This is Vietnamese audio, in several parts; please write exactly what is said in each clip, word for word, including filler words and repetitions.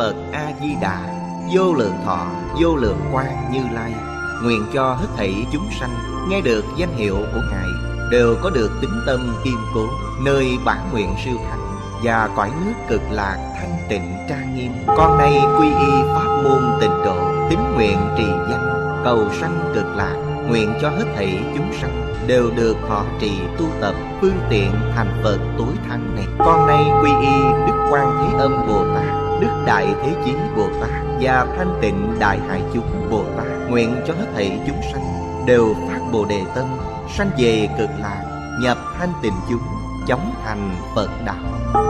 Phật A-di-đà, vô lượng thọ, vô lượng quang Như Lai, nguyện cho hết thảy chúng sanh nghe được danh hiệu của Ngài đều có được tín tâm kiên cố, nơi bản nguyện siêu thắng và cõi nước cực lạc thanh tịnh trang nghiêm. Con nay quy y pháp môn Tịnh Độ, tín nguyện trì danh cầu sanh cực lạc, nguyện cho hết thảy chúng sanh đều được thọ trì tu tập phương tiện thành Phật tối thắng này. Con nay quy y Đức Quan Thế Âm Bồ Tát, Đức Đại Thế Chí Bồ Tát và Thanh Tịnh Đại Hải Chúng Bồ Tát, nguyện cho hết thảy chúng sanh đều phát Bồ Đề tâm, sanh về cực lạc, nhập thanh tịnh chúng, chóng thành Phật đạo.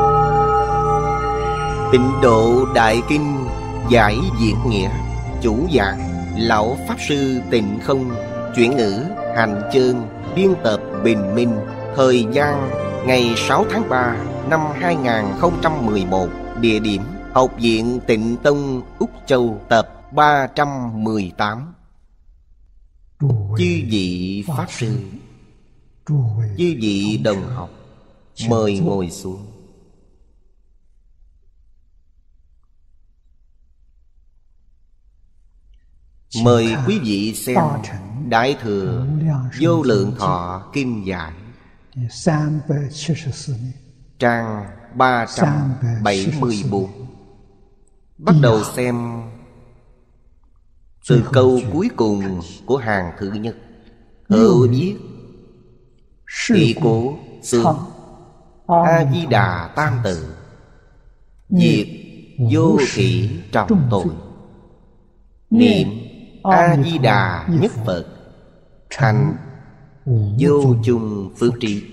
Tịnh Độ Đại Kinh giải diễn nghĩa. Chủ giảng Lão Pháp Sư Tịnh Không. Chuyển ngữ Hành Chương. Biên tập Bình Minh. Thời gian ngày sáu tháng ba năm hai nghìn không trăm mười một. Địa điểm Học viện Tịnh Tông Úc Châu. Tập ba trăm mười tám. Chư vị Pháp Sư, chư vị đồng học, mời ngồi xuống. Mời quý vị xem Đại Thừa Vô Lượng Thọ Kinh Giải, trang ba trăm bảy mươi tư. Bắt đầu xem từ câu cuối cùng của hàng thứ nhất. Hữu viết Thị cố xương A-di-đà tam tự, diệt vô thị trọng tội, niệm A-di-đà nhất Phật, thành vô chung phước trí.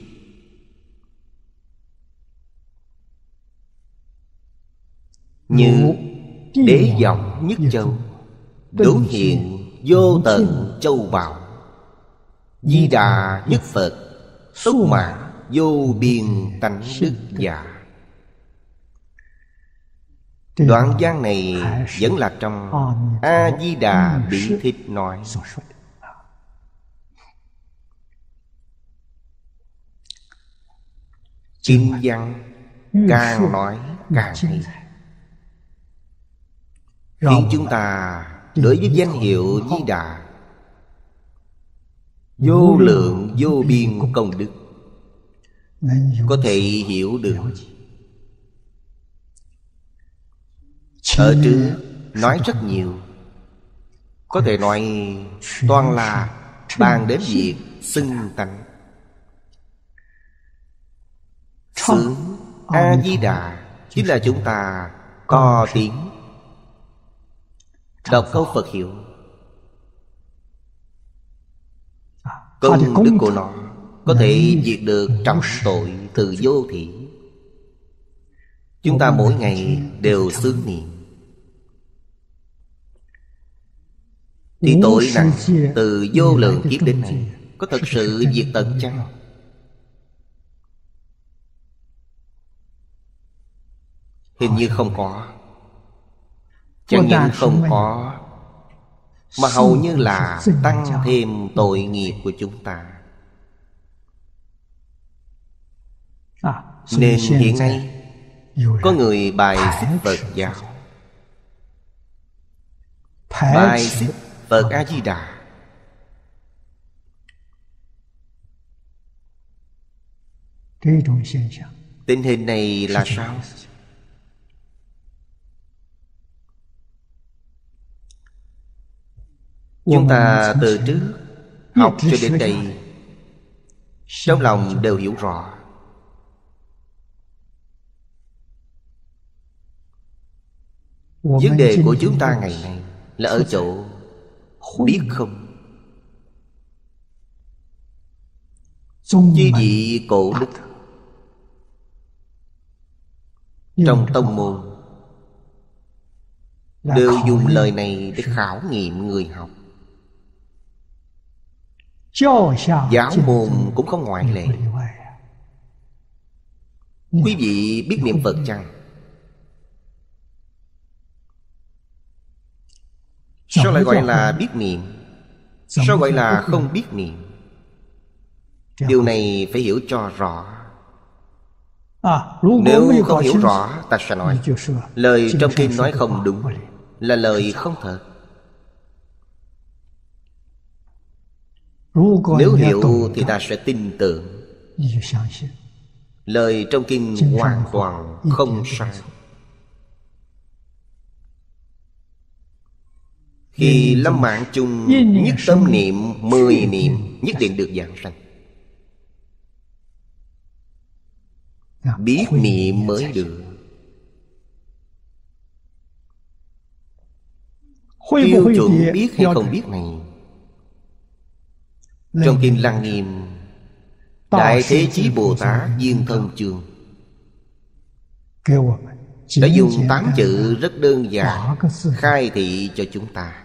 Như đế giọng nhất châu, đối hiện vô tận châu bảo, Di Đà nhất Phật, túc mã vô biên tánh đức giả. Đoạn văn này vẫn là trong A-di-đà Bí Thích nói. Kinh văn càng nói càng hay, khiến chúng ta đối với danh hiệu Di Đà vô lượng vô biên công đức có thể hiểu được. Ở trước nói rất nhiều, có thể nói toàn là bàn đến việc xưng tánh. Xướng A-di-đà chính là chúng ta co tiếng đọc câu Phật hiệu. Công đức của nó có thể diệt được trọng tội từ vô thị. Chúng ta mỗi ngày đều xướng niệm thì tội nặng từ vô lượng kiếp đến nay có thật sự diệt tận chăng? Hình như không có. Chẳng những không có, mà hầu như là tăng thêm tội nghiệp của chúng ta. Nên hiện nay có người bài xích Phật giáo, bài xích Phật A-di-đà. Tình hình này là sao? Chúng ta từ trước học cho đến đây, trong lòng đều hiểu rõ. Vấn đề của chúng ta ngày nay là ở chỗ biết không. Chư vị cổ đức trong tông môn đều dùng lời này để khảo nghiệm người học. Giáo môn cũng không ngoại lệ. Quý vị biết niệm Phật chăng? Sao lại gọi là biết niệm? Sao gọi là không biết niệm? Điều này phải hiểu cho rõ. Nếu không hiểu rõ, ta sẽ nói lời trong kinh nói không đúng, là lời không thật. Nếu hiểu thì ta sẽ tin tưởng lời trong kinh hoàn toàn không sai. Khi lâm mạng chung, nhất tâm niệm mười niệm nhất định được giảng sanh. Biết niệm mới được. Tiêu chuẩn biết hay không biết này, trong kinh Lăng Nghiêm Đại Thế Chí Bồ Tát Viên Thông Chương đã dùng tám chữ rất đơn giản khai thị cho chúng ta.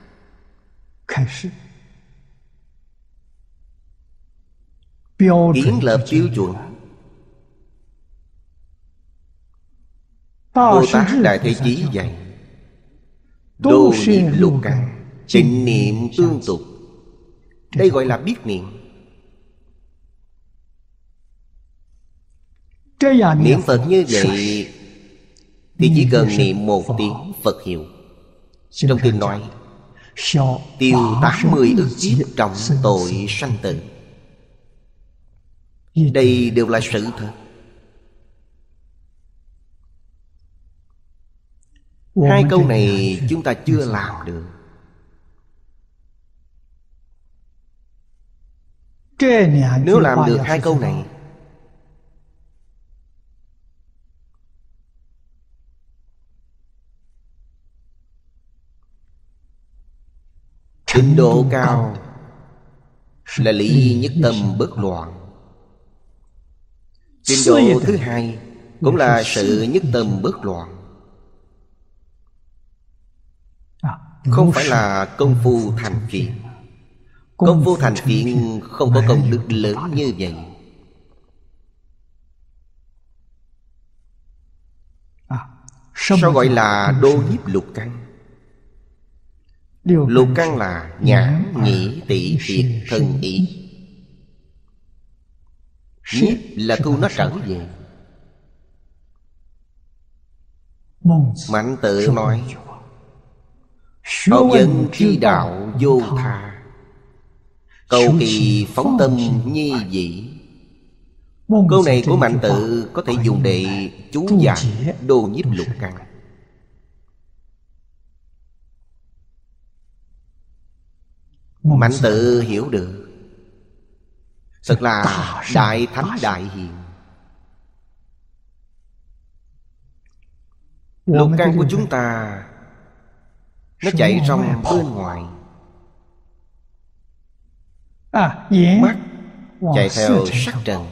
Kiến lập tiêu chuẩn. Bồ Tát Đại Thế Chí dạy đô niệm lục căn, tịnh niệm tương tục. Đây gọi là biết niệm. Niệm Phật như vậy thì chỉ cần niệm một tiếng Phật hiệu. Trong kinh nói tiêu tám mươi ức kiếp trọng tội sanh tử. Đây đều là sự thật. Hai câu này chúng ta chưa làm được. Nếu làm được hai câu này, trình độ cao là lý nhất tâm bất loạn. Trình độ thứ hai cũng là sự nhất tâm bất loạn. Không phải là công phu thành phiền. Công phu thành phiền không có công đức lớn như vậy. Sao gọi là đô nhiếp lục căn? Lục căn là nhãn, nhĩ, tỷ, thiệt, thân, ý. Nhiếp là thu nó trở về. Mạnh Tự nói học vấn tri đạo vô tha, cầu kỳ phóng tâm nhi dĩ. Câu này của Mạnh Tự có thể dùng để chú giải đô nhiếp lục căn. Mạnh Tự hiểu được, thật là đại thánh đại hiền. Lục căn của chúng ta nó chạy trong bên ngoài. Mắt chạy theo sắc trần,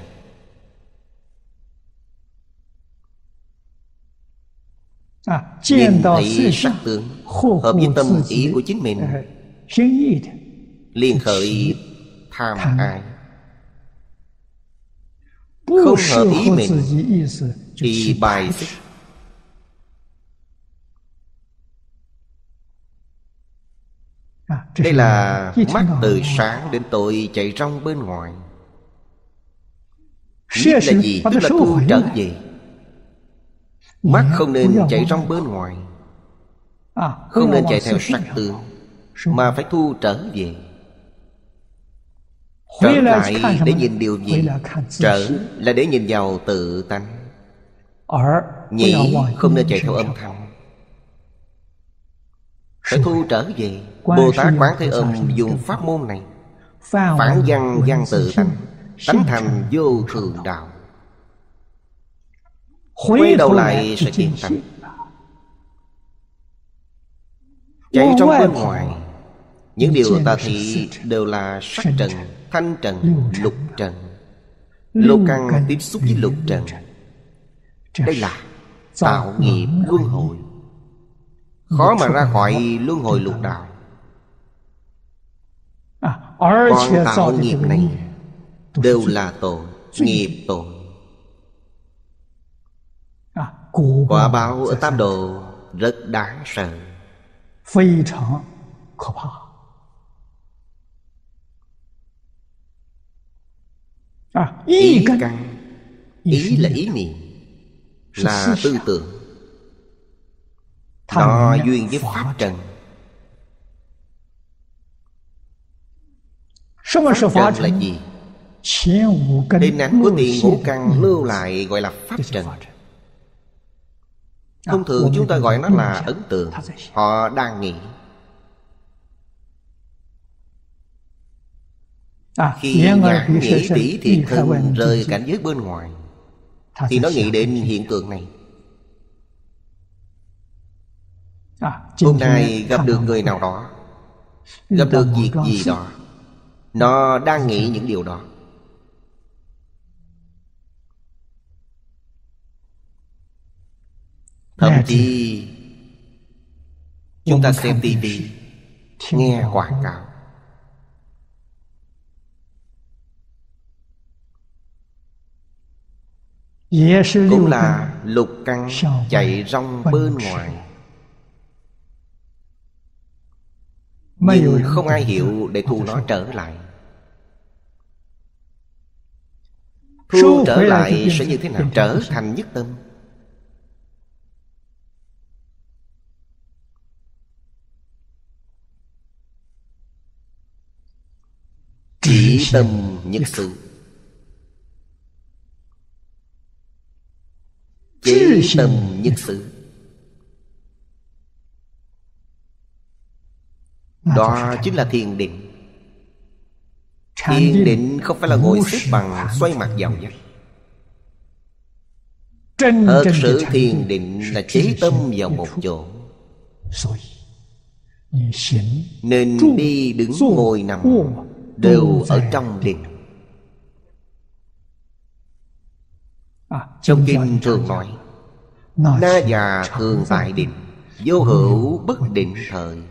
nhìn thấy sắc tướng hợp với tâm ý của chính mình, liền khởi tham ái. Không hợp ý mình thì bài xích. Đây là mắt từ sáng đến tối chạy trong bên ngoài. Nhiếp là gì? Tức là thu trở về. Mắt không nên chạy trong bên ngoài, không nên chạy theo sắc tướng, mà phải thu trở về. Trở lại để nhìn điều gì? Trở là để nhìn vào tự tánh. Nhĩ không nên chạy theo âm thanh, phải thu trở về. Bồ Tát Quán Thế Âm dùng pháp môn này phản văn văn tự tánh, tánh thành vô thường đạo. Quay đầu lại sẽ kiến tánh. Chạy trong bên ngoài, những điều ta thị đều là sắc trần, thanh trần, lục trần. Lục căn tiếp xúc với lục trần. Đây là tạo nghiệp luân hồi, khó mà ra khỏi luân hồi lục đạo. Còn tạo nghiệp này đều là tội, nghiệp tội. Quả báo ở tam độ rất đáng sợ. Ý căn, ý là ý niệm. là tư tưởng. Nó duyên với pháp trần. Pháp trần là gì? Hình ảnh của tiền ngũ căn lưu lại gọi là pháp trần. Thông thường chúng ta gọi nó là ấn tượng. Họ đang nghĩ. Khi nhãn nghĩ tỷ thiệt thân rời cảnh giới bên ngoài, thì nó nghĩ đến hiện tượng này. Hôm nay gặp được người nào đó, gặp được việc gì đó, nó đang nghĩ những điều đó. Thậm chí chúng ta xem tivi, nghe quảng cáo, cũng là lục căn chạy rong bên ngoài. Nhưng không ai hiểu để thu nó trở lại. Thu trở lại sẽ như thế nào? Trở thành nhất tâm. Chỉ tâm nhất xứ. Chế tâm nhất xứ. Đó chính là thiền định. Thiền định không phải là ngồi xếp bằng xoay mặt vào vách. Thật sự thiền định là chế tâm vào một chỗ. Nên đi đứng ngồi nằm đều ở trong định. Trong kinh thường nói na già thường tại định, vô hữu bất định thời.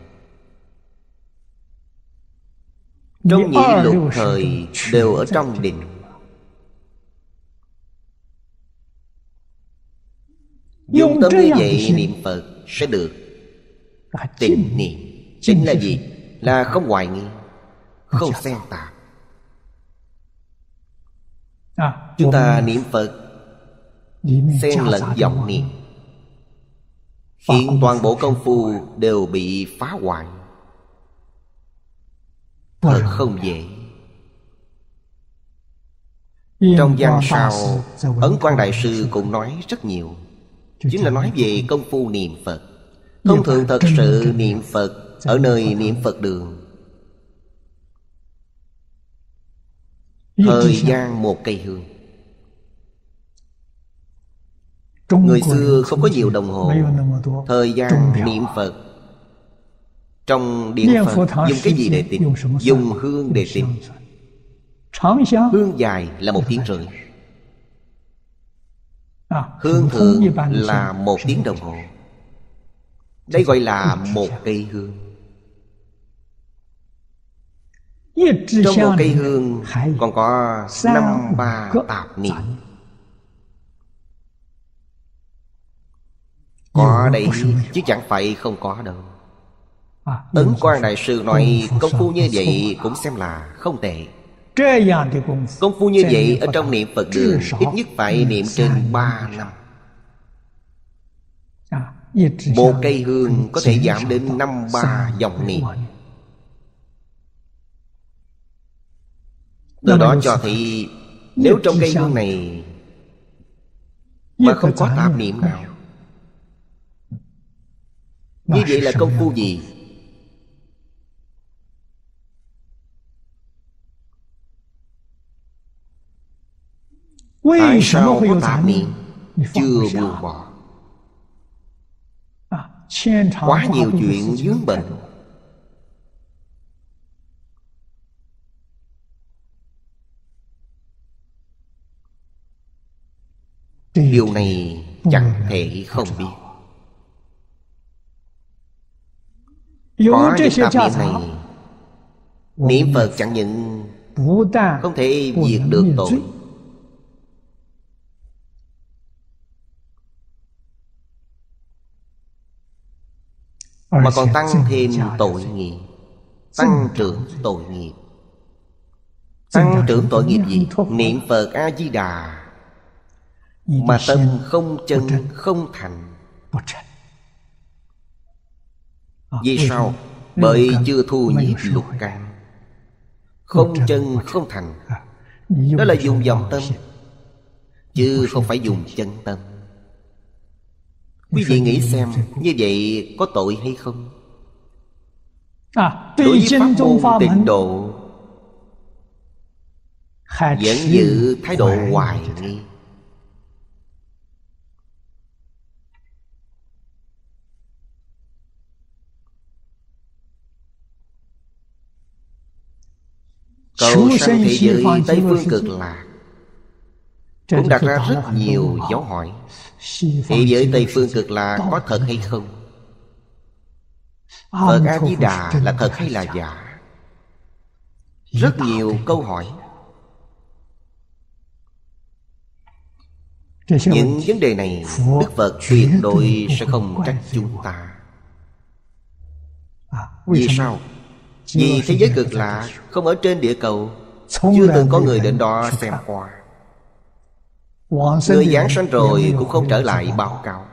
Trong nhị lục thời đều ở trong định. Dùng tâm như vậy niệm Phật sẽ được tịnh niệm. Tịnh là gì? Là không hoài nghi, không xen tạp. Chúng ta niệm Phật xen lẫn vọng niệm, khiến toàn bộ công phu đều bị phá hoại. Thật không dễ. Trong văn sao, Ấn Quang Đại Sư cũng nói rất nhiều. Chính là nói về công phu niệm Phật. Thông thường thật sự niệm Phật ở nơi niệm Phật đường, thời gian một cây hương. Người xưa không có nhiều đồng hồ. Thời gian niệm Phật trong điện Phật dùng cái gì để tính? Dùng hương để tính. Hương dài là một tiếng rưỡi. Hương thường là một tiếng đồng hồ. Đây gọi là một cây hương. Trong một cây hương còn có năm ba tạp niệm. Có đây chứ chẳng phải không có đâu. Ấn Quang Đại Sư nói công phu như vậy cũng xem là không tệ. Công phu như vậy ở trong niệm Phật đường ít nhất phải niệm trên ba năm. Một cây hương có thể giảm đến năm ba dòng niệm. Từ đó cho thấy nếu trong cây hương này mà không có tạp niệm nào, như vậy là công phu gì? Tại sao có tạp niệm chưa buông bỏ? Quá nhiều chuyện vướng bệnh. Điều này chẳng thể không biết. Có những tạp niệm này, niệm Phật chẳng những không thể diệt được tội, mà còn tăng thêm tội nghiệp, tăng trưởng tội nghiệp. Tăng trưởng tội nghiệp gì? Niệm Phật A-di-đà mà tâm không chân, không thành. Vì sao? Bởi chưa thu nhiếp lục căn. Không chân không thành, đó là dùng vọng tâm, chứ không phải dùng chân tâm. Quý vị nghĩ xem, như vậy có tội hay không? Đối với pháp môn tịnh độ vẫn giữ thái độ hoài nghi. Cầu sanh thế giới Tây Phương Cực Lạc cũng đặt ra rất nhiều dấu hỏi. Thế giới Tây Phương Cực Lạc có thật hay không? Phật A-di-đà là thật hay là giả? Rất nhiều câu hỏi. Những vấn đề này Đức Phật tuyệt đối sẽ không trách chúng ta. Vì sao? Vì thế giới cực lạc không ở trên địa cầu, chưa từng có người đến đó xem qua. Người giảng sanh rồi cũng không trở lại báo cáo.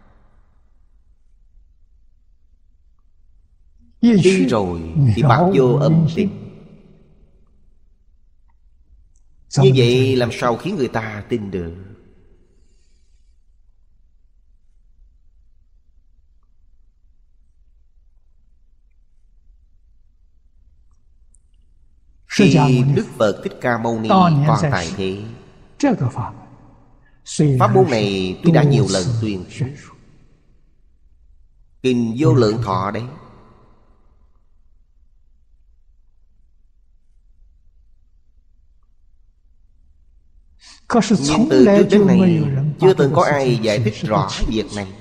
Đi rồi thì bạc vô âm tín. Như vậy làm sao khiến người ta tin được? Khi Đức Phật Thích Ca Mâu Ni còn tại thế, pháp môn này tôi đã nhiều lần tuyên thuyết. Kinh Vô Lượng Thọ đấy, nhưng từ trước đến nay chưa từng có ai giải thích rõ việc này.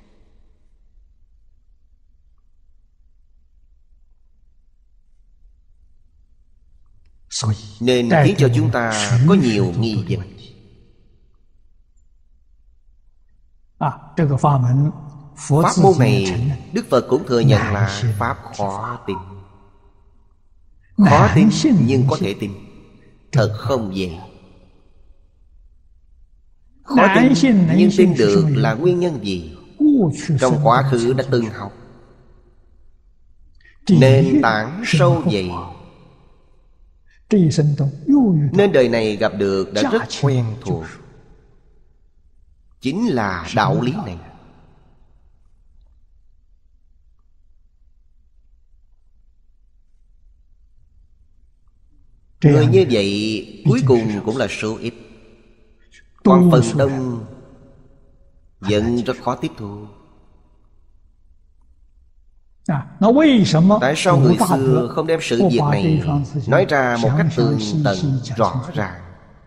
Nên khiến cho chúng ta có nhiều nghi vấn. Pháp môn này Đức Phật cũng thừa nhận là pháp khó tin. Khó tin nhưng có thể tin, thật không dễ. Khó tin nhưng tin được là nguyên nhân gì? Trong quá khứ đã từng học, nền tảng sâu dày, nên đời này gặp được đã rất quen thuộc. Chính là đạo lý này. Người như vậy cuối cùng cũng là số ít. Còn phần đông vẫn rất khó tiếp thu. Tại sao người xưa không đem sự việc này nói ra một cách tường tận rõ ràng?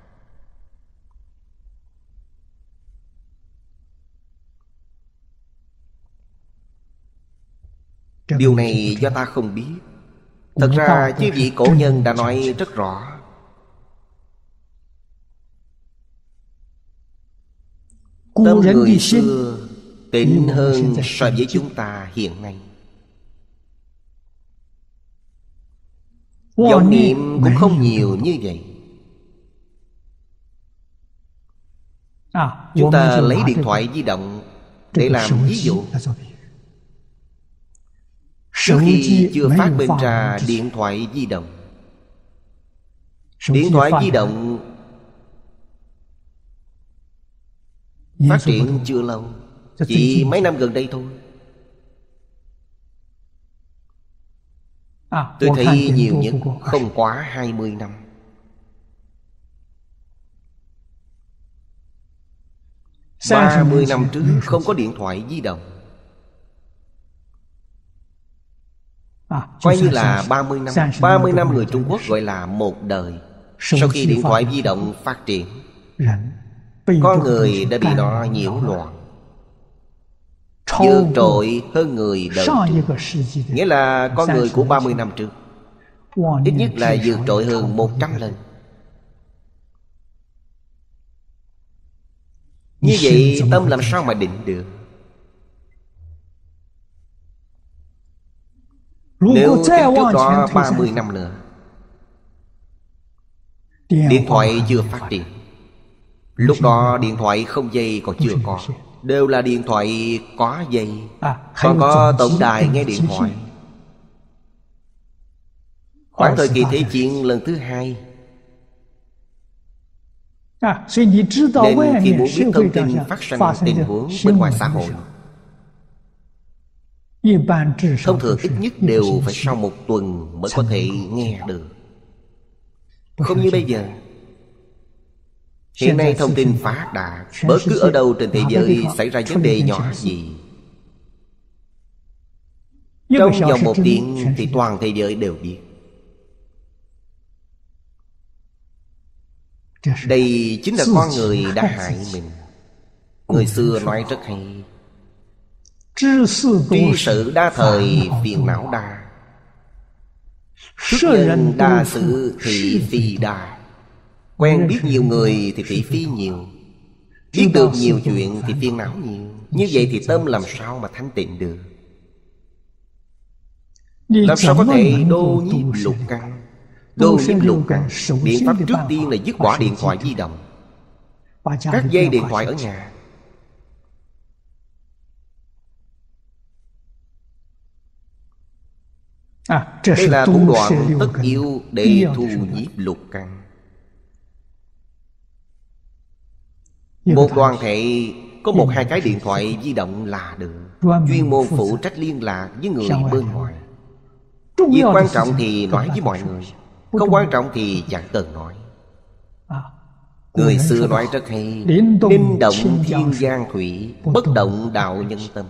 Điều này do ta không biết. Thật ra chư vị cổ nhân đã nói rất rõ. Tâm người xưa tịnh hơn so với chúng ta hiện nay. Vọng niệm cũng không nhiều như vậy. Chúng ta lấy điện thoại di động để làm ví dụ. Trước khi chưa phát minh ra điện thoại di động, điện thoại di động phát triển chưa lâu, chỉ mấy năm gần đây thôi. Tôi thấy nhiều nhất không quá hai mươi năm. Ba mươi năm trước không có điện thoại di động, coi như là ba mươi năm. Ba mươi năm người Trung Quốc gọi là một đời. Sau khi điện thoại di động phát triển, con người đã bị nó nhiễu loạn, vượt trội hơn người đời trước. Nghĩa là con người của ba mươi năm trước ít nhất là vượt trội hơn một trăm lần. Như vậy tâm làm sao mà định được? Nếu tiếp trước đó ba mươi năm nữa, điện thoại chưa phát triển, Lúc đó điện thoại không dây còn chưa có, đều là điện thoại có dây. Còn có tổng đài nghe điện thoại. Khoảng thời kỳ Thế chiến lần thứ hai, nên khi muốn biết thông tin phát sinh tình huống bên ngoài xã hội, thông thường ít nhất đều phải sau một tuần mới có thể nghe được. Không như bây giờ. Hiện nay thông tin phát đạt, bất cứ ở đâu trên thế giới xảy ra vấn đề nhỏ gì, trong vòng một tiếng thì toàn thế giới đều biết. Đây chính là con người đã hại mình. Người xưa nói rất hay: tri sự đa thời phiền não đa, xuất nhân đa sự thị phi đa. Quen biết nhiều người thì thị phi nhiều, biết được nhiều chuyện thì phiền não nhiều. Như vậy thì tâm làm sao mà thanh tịnh được? Làm sao có thể đô nhiếp lục căn? Đô nhiếp lục căn, biện pháp trước tiên là dứt bỏ điện thoại di động, các dây điện thoại ở nhà. Đây là thủ đoạn tất yếu để thu nhiếp lục căn. Một đoàn thể có một hai cái điện thoại di động là được, chuyên môn phụ trách liên lạc với người bên ngoài. Việc quan trọng thì nói với mọi người, không quan trọng thì chẳng cần nói. Người xưa nói rất hay: linh động thiên giang thủy, bất động đạo nhân tâm.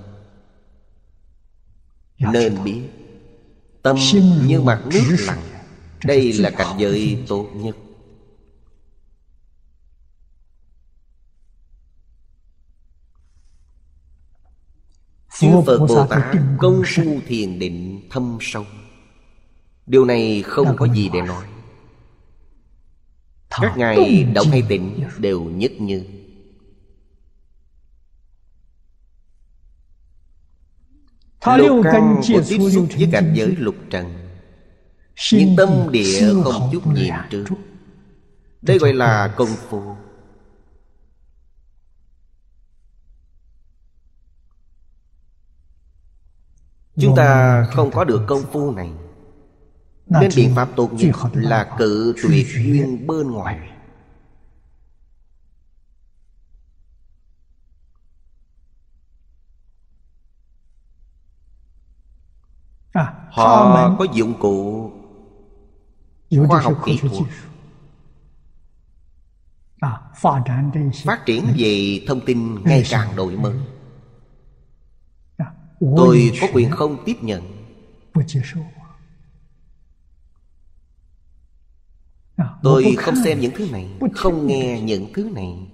Nên biết tâm như mặt nước lặng, đây là cảnh giới tốt nhất. Chư Phật Bồ Tát công phu thiền định thâm sâu, điều này không có gì để nói. Các ngài động hay tịnh đều nhất như. Lục căn của tiếp xúc với cảnh giới lục trần, nhưng tâm địa không chút nhiễm trước. Đây gọi là công phu. Chúng ta không có được công phu này, nên biện pháp tốt nhất là cự tuyệt duyên bên ngoài. Họ có dụng cụ khoa học kỹ thuật, phát triển về thông tin ngày càng đổi mới. Tôi có quyền không tiếp nhận. Tôi không xem những thứ này, không nghe những thứ này,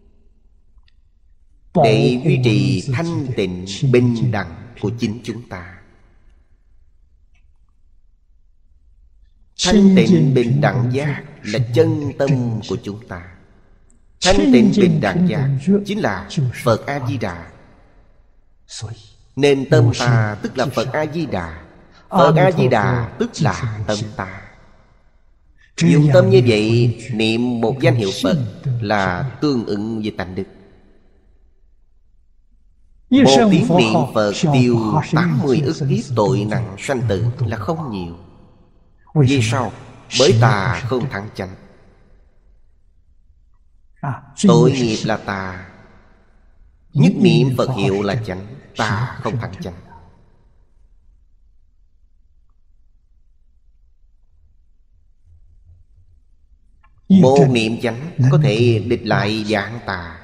để duy trì thanh tịnh bình đẳng của chính chúng ta. Thanh tịnh bình đẳng giác là chân tâm của chúng ta. Thanh tịnh bình đẳng giác chính là Phật A-di-đà. Nên tâm ta tức là Phật A-di-đà, Phật A-di-đà tức là tâm ta. Dùng tâm như vậy niệm một danh hiệu Phật là tương ứng với tánh đức. Một tiếng niệm Phật tiêu tám mươi ức kiếp tội nặng sanh tử là không nhiều. Vì sao? Bởi tà không thắng chánh. Tội nghiệp là tà, nhất niệm Phật hiệu là chánh. Tà không thắng chánh. Một niệm chánh có thể địch lại dạng tà,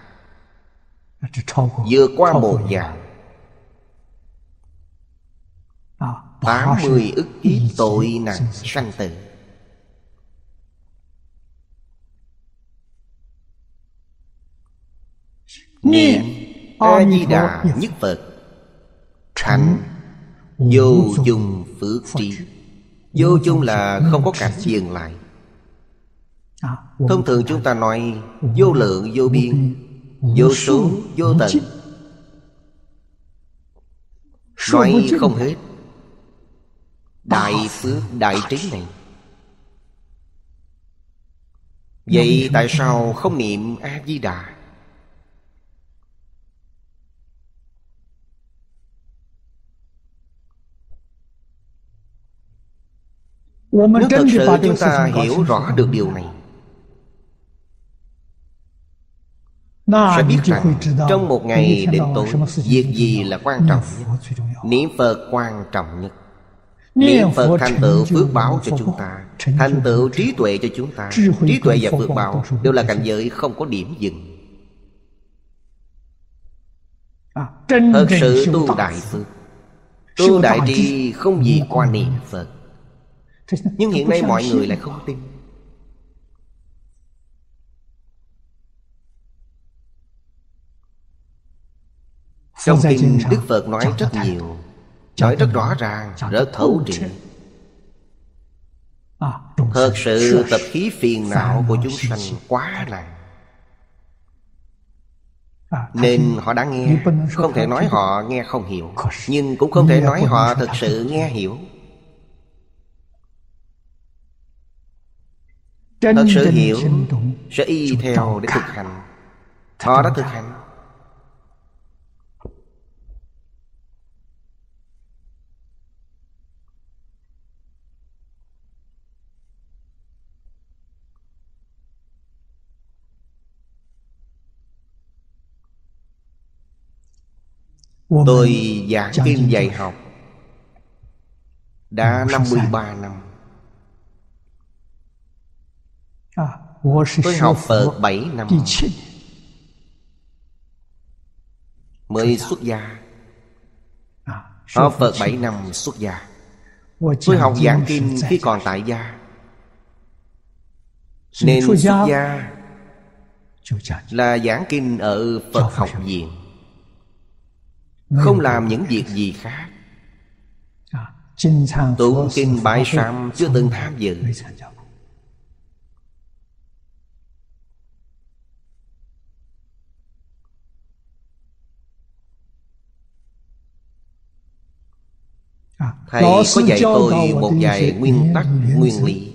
vượt qua một dạng. Tám mươi ức kiếp tội nặng sanh tử. Niệm A-di-đà nhất Phật, thành vô chung phước trí. Vô chung là không có cảnh dừng lại. Thông thường chúng ta nói vô lượng vô biên, vô số vô tận, nói không hết. Đại phước đại trí này Vậy tại sao không niệm A-di-đà? Nếu thật sự chúng ta hiểu rõ được điều này, sẽ biết rằng trong một ngày đến tối, việc gì là quan trọng nhất? Niệm Phật quan trọng nhất. Niệm Phật thành tựu phước báo cho chúng ta, thành tựu trí tuệ cho chúng ta. Trí tuệ và phước báo đều là cảnh giới không có điểm dừng. Thật sự tu đại phước, tu đại trí không gì qua niệm Phật. Nhưng hiện nay mọi người lại không tin. Trong kinh Đức Phật nói rất nhiều, nói rất rõ ràng, rất thấu triệt. Thật sự tập khí phiền não của chúng sanh quá nặng, nên họ đã nghe. Không thể nói họ nghe không hiểu, nhưng cũng không thể nói họ thực sự nghe hiểu. Thật sự hiểu, sẽ y theo để thực hành. Họ đã thực hành. Tôi giảng kinh dạy học đã năm mươi ba năm. Tôi học Phật bảy năm mới xuất gia. Học Phật bảy năm xuất gia. Tôi học giảng kinh khi còn tại gia, nên xuất gia là giảng kinh ở Phật học viện, không làm những việc gì khác. Tụng kinh bái sám chưa từng tham dự. Thầy có dạy tôi một vài nguyên tắc, nguyên lý.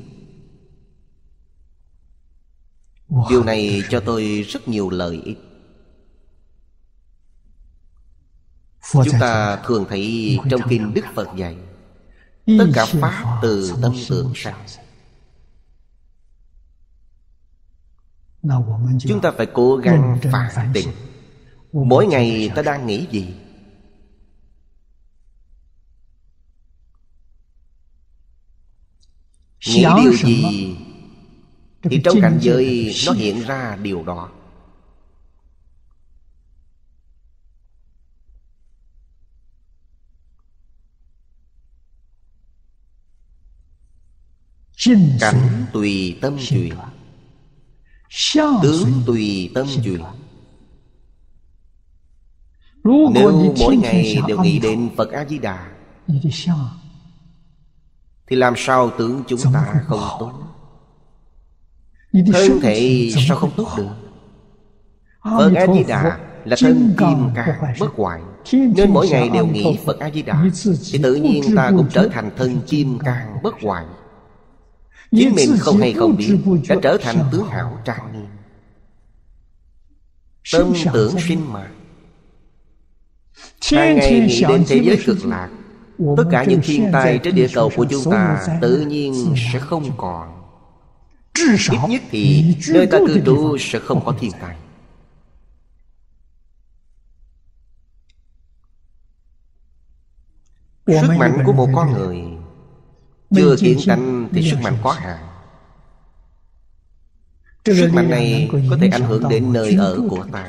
Điều này cho tôi rất nhiều lợi ích. Chúng ta thường thấy trong kinh Đức Phật dạy, tất cả pháp từ tâm tưởng sanh. Chúng ta phải cố gắng phản tỉnh. Mỗi ngày ta đang nghĩ gì? Nghĩ điều gì thì trong cảnh giới nó hiện ra điều đó. Cảnh tùy tâm chuyển, tướng tùy tâm chuyển. Nếu mỗi ngày đều nghĩ đến Phật A-di-đà thì làm sao tướng chúng ta không tốt? Thân thể sao không tốt được? Phật A-di-đà là thân kim cang bất hoại, nên mỗi ngày đều nghĩ Phật A-di-đà thì tự nhiên ta cũng trở thành thân kim cang bất hoại. Chính mình không hay không biết đã trở thành tướng hảo trang nghiêm. Tâm tưởng sinh mà. Hàng ngày nghĩ đến thế giới cực lạc, tất cả những thiên tai trên địa cầu của chúng ta tự nhiên sẽ không còn. Ít nhất thì nơi ta cư trú sẽ không có thiên tai. Sức mạnh của một con người chưa kiến tánh thì sức mạnh có hạn. Sức mạnh này có thể ảnh hưởng đến nơi ở của ta.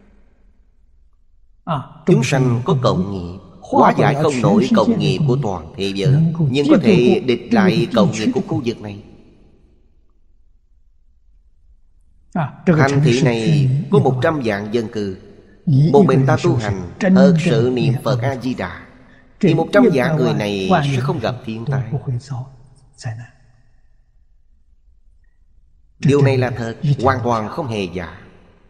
Chúng sanh có cộng nghiệp, hóa giải không nổi cộng nghiệp của toàn thế giới, nhưng có thể địch lại cộng nghiệp của khu vực này. Thành thị này có một trăm vạn dân cư. Một mình ta tu hành thật sự niệm Phật A-di-đà thì một trăm vạn người này sẽ không gặp thiên tai. Điều này là thật, hoàn toàn không hề giả.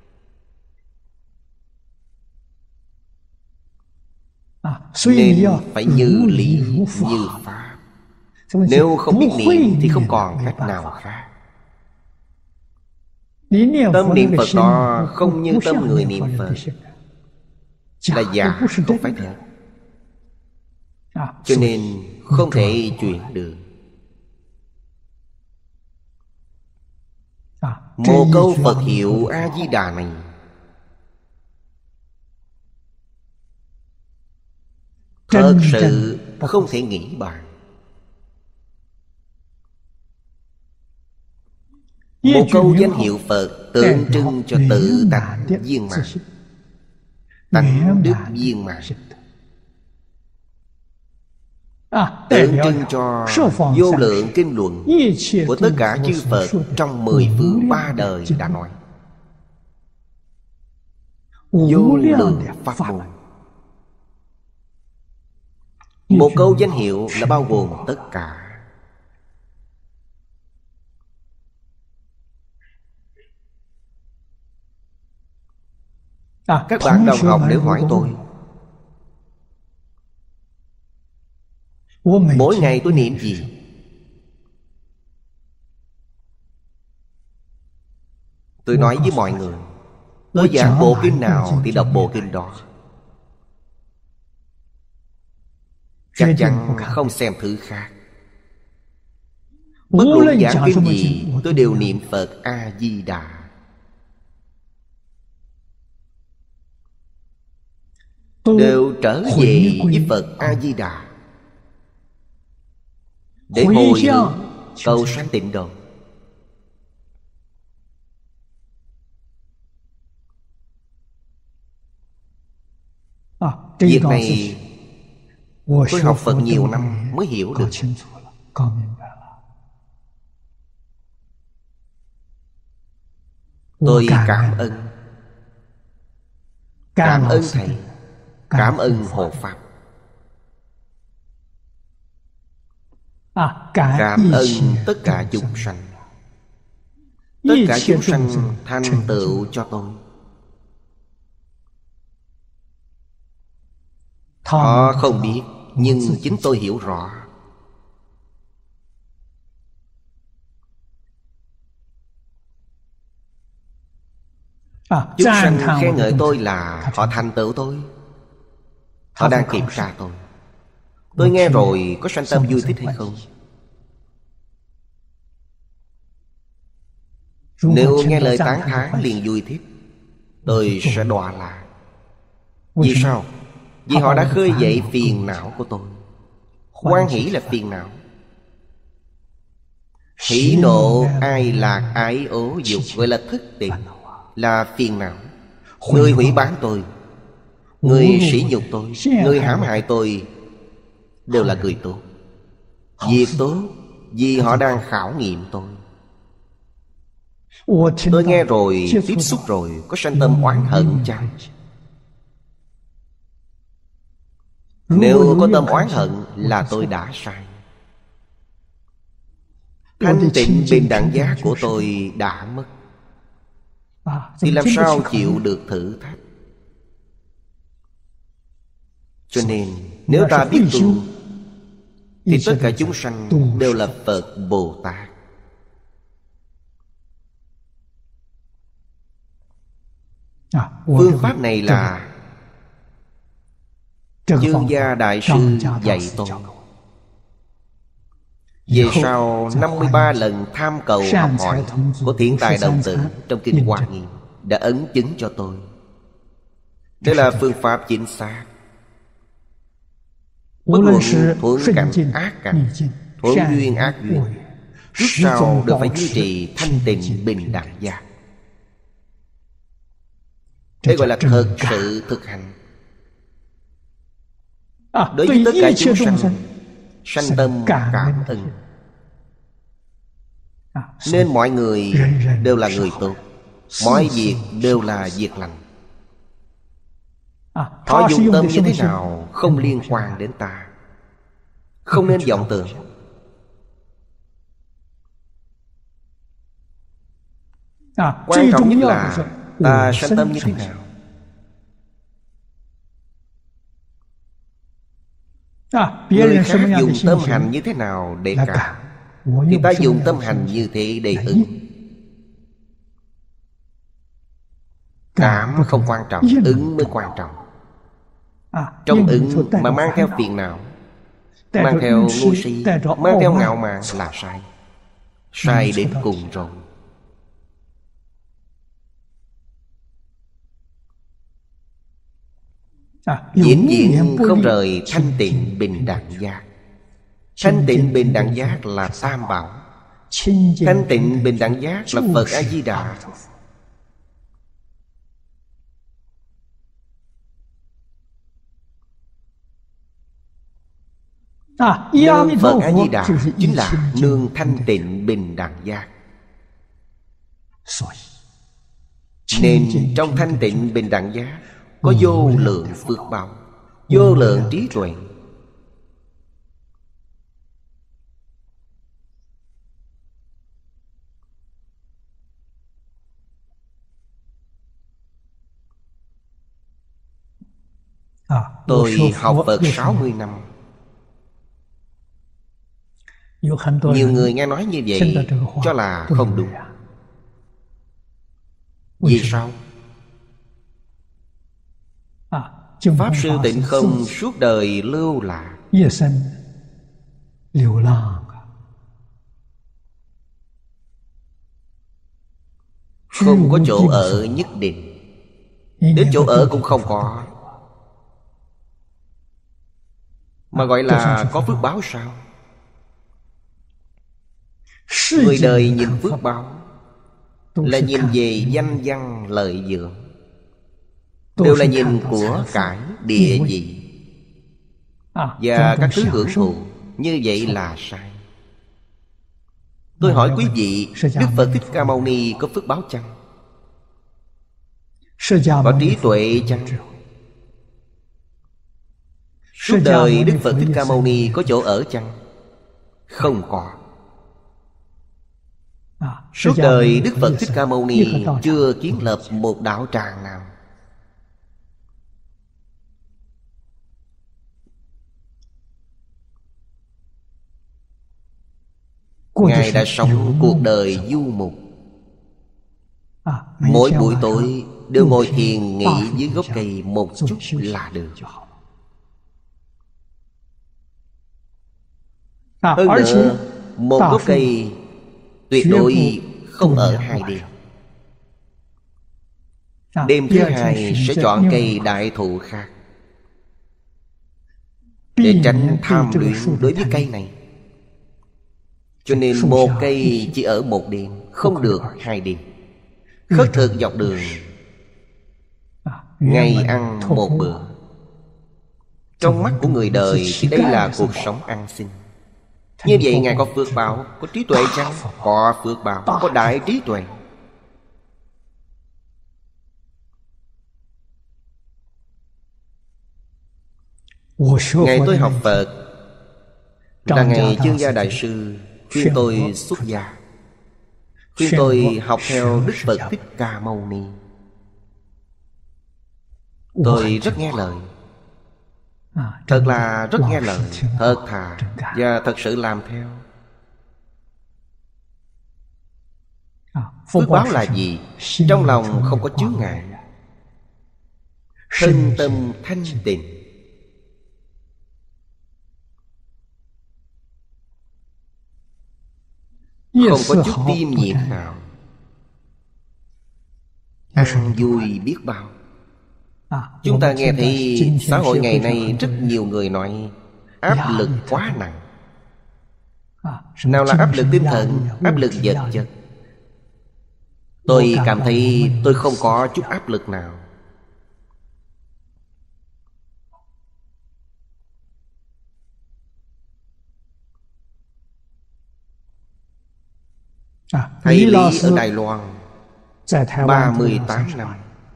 Nên phải như lý như pháp. Nếu không biết niệm thì không còn cách nào khác. Tâm niệm Phật đó không như tâm người niệm Phật, là giả, không phải thật. Cho nên không thể chuyển được. Một câu Phật hiệu A-di-đà này thật sự không thể nghĩ bàn. Một câu danh hiệu Phật tượng trưng cho tự tánh viên mãn, tánh đức viên mãn, tượng trưng cho vô lượng kinh luận của tất cả chư Phật trong mười phương ba đời đã nói. Vô lượng pháp môn. Một câu danh hiệu là bao gồm tất cả. Các bạn đồng học nếu hỏi tôi, mỗi ngày tôi niệm gì? Tôi nói với mọi người, tôi giảng bộ kinh nào thì đọc bộ kinh đó. Chắc chắn không xem thứ khác. Bất luận giảng kinh gì, tôi đều niệm Phật A-di-đà. Đều trở về với Phật A-di-đà để hồi hướng cầu sanh tịnh độ. Việc này tôi học Phật nhiều năm mới hiểu được. Tôi cảm ơn, cảm ơn Thầy, cảm ơn Hộ Pháp, cảm ơn tất cả chúng sanh. Tất cả chúng sanh thành tựu cho tôi. Họ không biết, nhưng chính tôi hiểu rõ. Chúng sanh khen ngợi tôi là họ thành tựu tôi. Họ đang kiểm tra tôi. Tôi nghe rồi có sanh tâm vui thích hay không? Nếu nghe lời tán thán liền vui thích, tôi sẽ đọa lạc. Vì sao? Vì họ đã khơi dậy phiền não của tôi. Hoan hỷ là phiền não. Hỷ nộ ai lạc ái ố dục gọi là thức tỉnh, là phiền não. Người hủy bán tôi, người sỉ nhục tôi, người hãm hại tôi đều là người tốt. Việc tốt vì họ đang khảo nghiệm tôi. Tôi nghe rồi, tiếp xúc rồi, có sanh tâm oán hận chăng? Nếu có tâm oán hận là tôi đã sai. Thanh tịnh bình đẳng giác của tôi đã mất, thì làm sao chịu được thử thách? Cho nên nếu ta biết tu thì tất cả chúng sanh đều là Phật Bồ Tát. Phương pháp này là Chương Gia Đại Sư dạy tôi. Về sau năm mươi ba lần tham cầu học hỏi của Thiện Tài Đồng Tử trong Kinh Hoa Nghiêm đã ấn chứng cho tôi. Đây là phương pháp chính xác. Bất luận thuận cảnh ác cảnh, thuận duyên ác duyên, trước sau đều phải duy trì thanh tịnh bình đẳng giác. Đây gọi là thực sự thực hành. Đối với tất cả chúng sanh, sanh tâm cảm ơn. Nên mọi người đều là người tốt, mọi việc đều là việc lành. Họ dùng tâm như thế nào không liên quan đến ta. Không nên vọng tưởng. Quan trọng nhất là ta sanh tâm như thế nào. Người khác dùng tâm hành như thế nào để cảm, thì ta dùng tâm hành như thế để ứng. Cảm không quan trọng, ứng mới quan trọng. Trong ứng mà mang theo phiền não, mang theo ngu si, mang theo ngạo mạn là sai. Sai đến cùng rồi. Vĩnh viễn không rời thanh tịnh bình đẳng giác. Thanh tịnh bình đẳng giác là tam bảo. Thanh tịnh bình đẳng giác là Phật A-di-đà. Nương Phật A-di-đà chính là nương thanh tịnh bình đẳng giác. Nên trong thanh tịnh bình đẳng giác có vô lượng phước báo, vô lượng trí tuệ. Tôi học Phật sáu mươi năm. Nhiều người nghe nói như vậy cho là không đúng. Vì sao? Pháp Sư Tịnh Không suốt đời lưu lạc, không có chỗ ở nhất định, đến chỗ ở cũng không có, mà gọi là có phước báo sao? Người đời nhìn phước báo là nhìn về danh văn lợi dưỡng, đều là nhìn của cải địa vị và các thứ hưởng thụ. Như vậy là sai. Tôi hỏi quý vị, Đức Phật Thích Ca Mâu Ni có phước báo chăng? Có trí tuệ chăng? Suốt đời Đức Phật Thích Ca Mâu Ni có chỗ ở chăng? Không có. Suốt đời Đức Phật Thích Ca Mâu Ni chưa kiến lập một đạo tràng nào. Ngài đã sống cuộc đời du mục. Mỗi buổi tối đều ngồi thiền nghỉ dưới gốc cây một chút là được. Hơn nữa, một gốc cây tuyệt đối không ở hai đêm. Đêm thứ hai sẽ chọn cây đại thụ khác, để tránh tham luyện đối với cây này. Cho nên một cây chỉ ở một đêm, không được hai đêm. Khất thực dọc đường, ngày ăn một bữa. Trong mắt của người đời thì đây là cuộc sống ăn xin. Như vậy Ngài có phước báo, có trí tuệ chăng? Có phước báo, có đại trí tuệ. Ngày tôi học Phật là ngày Chương Gia Đại Sư khuyên tôi xuất gia, khuyên tôi học theo Đức Phật Thích Ca Mâu Ni. Tôi rất nghe lời, thật là rất nghe lời, thật thà và thật sự làm theo. Phước báo là gì? Trong lòng không có chướng ngại, thân tâm thanh tịnh, không có chút tiêm nhiệt nào, ăn vui biết bao. Chúng ta nghe thấy xã hội ngày nay rất nhiều người nói áp lực quá nặng. Nào là áp lực tinh thần, áp lực vật chất. Tôi cảm thấy tôi không có chút áp lực nào. Thầy Lý ở Đài Loan ba mươi tám năm,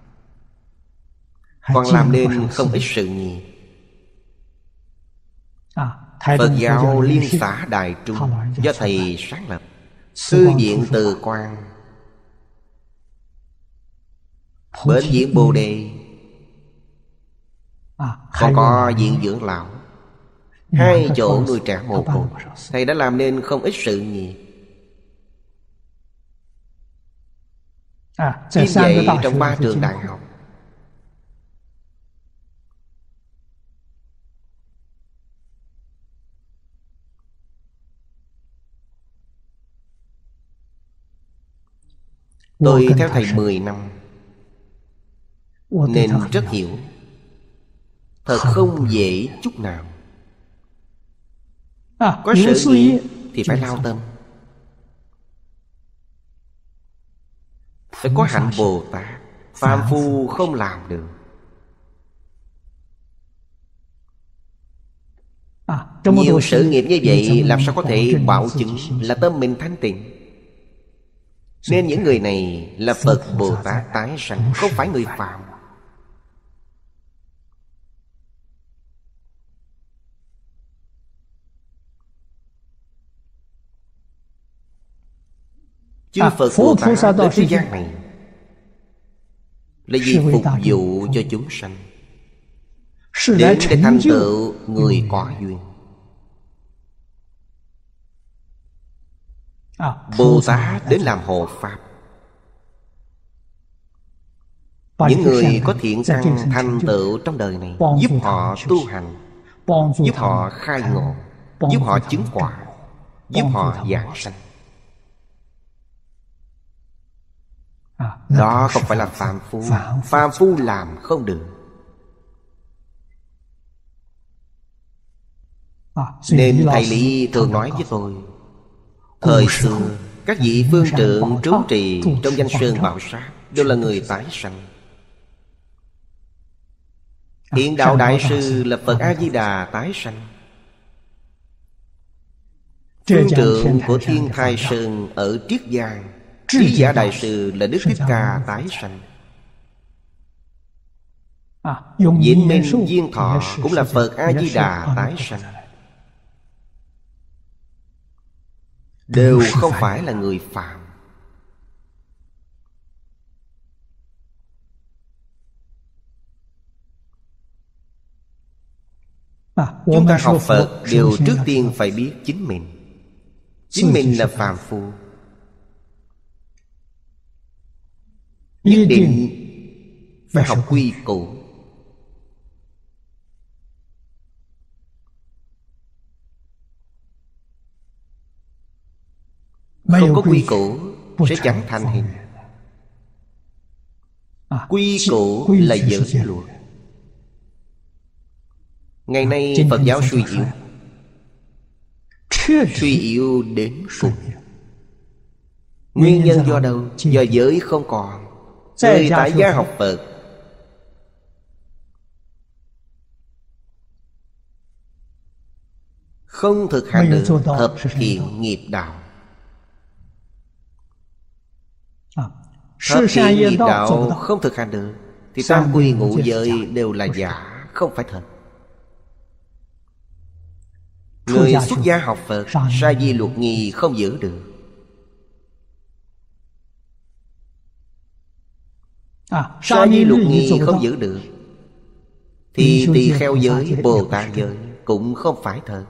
còn làm nên không ít sự nghiệp. Phật giáo Liên xã Đài Trung do thầy sáng lập, Thư viện Từ Quan, Bệnh viện Bồ Đề, còn có viện dưỡng lão, hai chỗ nuôi trẻ mồ côi. Thầy đã làm nên không ít sự nghiệp. Kim dạy trong ba trường đại học. Tôi theo thầy mười năm nên rất hiểu. Thật không dễ chút nào. Có sự gì thì phải lao tâm. Phải có hạnh Bồ Tát. Phàm phu không làm được. Nhiều sự nghiệp như vậy làm sao có thể bảo chứng là tâm mình thanh tịnh. Nên những người này là Phật Bồ Tát tái sanh, không phải người phàm. Chư Phật Bồ Tát đến thế gian này là vì phục vụ cho chúng sanh, đến để thành tựu người có duyên. Bồ Tát đến làm hộ pháp. Những người có thiện căn thành tựu trong đời này, giúp họ tu hành, giúp họ khai ngộ, giúp họ chứng quả, giúp họ giảng sanh. Đó không phải là phàm phu. Phàm phu làm không được. Nên thầy Lý thường nói với tôi, thời xưa các vị phương trượng trú trì trong danh sơn bảo sát đều là người tái sanh. Hiện đạo đại sư là Phật A-di-đà tái sanh. Phương trượng của Thiên Thai Sơn ở Triết Giang, Trí Giả Đại Sư là Đức Thích Ca tái sanh. Vĩnh Minh Duyên Thọ cũng là Phật A-di-đà tái sanh. Đều không phải là người phàm. Chúng ta học Phật đều trước tiên phải biết chính mình. Chính mình là phàm phu. Nhất định phải học quy củ. Không có quy củ sẽ chẳng thành hình. Quy củ là giới luật. Ngày nay Phật giáo suy yếu, suy yếu đến cùng. Nguyên nhân do đâu? Do giới không còn. Người tại gia học Phật không thực hành được thập thiện nghiệp đạo. Thập thiện nghiệp đạo không thực hành được thì tam quy ngũ giới đều là giả, không phải thật. Người xuất gia học Phật, sa di luật nghi không giữ được. Sa di luật nghi không giữ được thì tỳ kheo giới, Bồ Tát giới cũng không phải thật.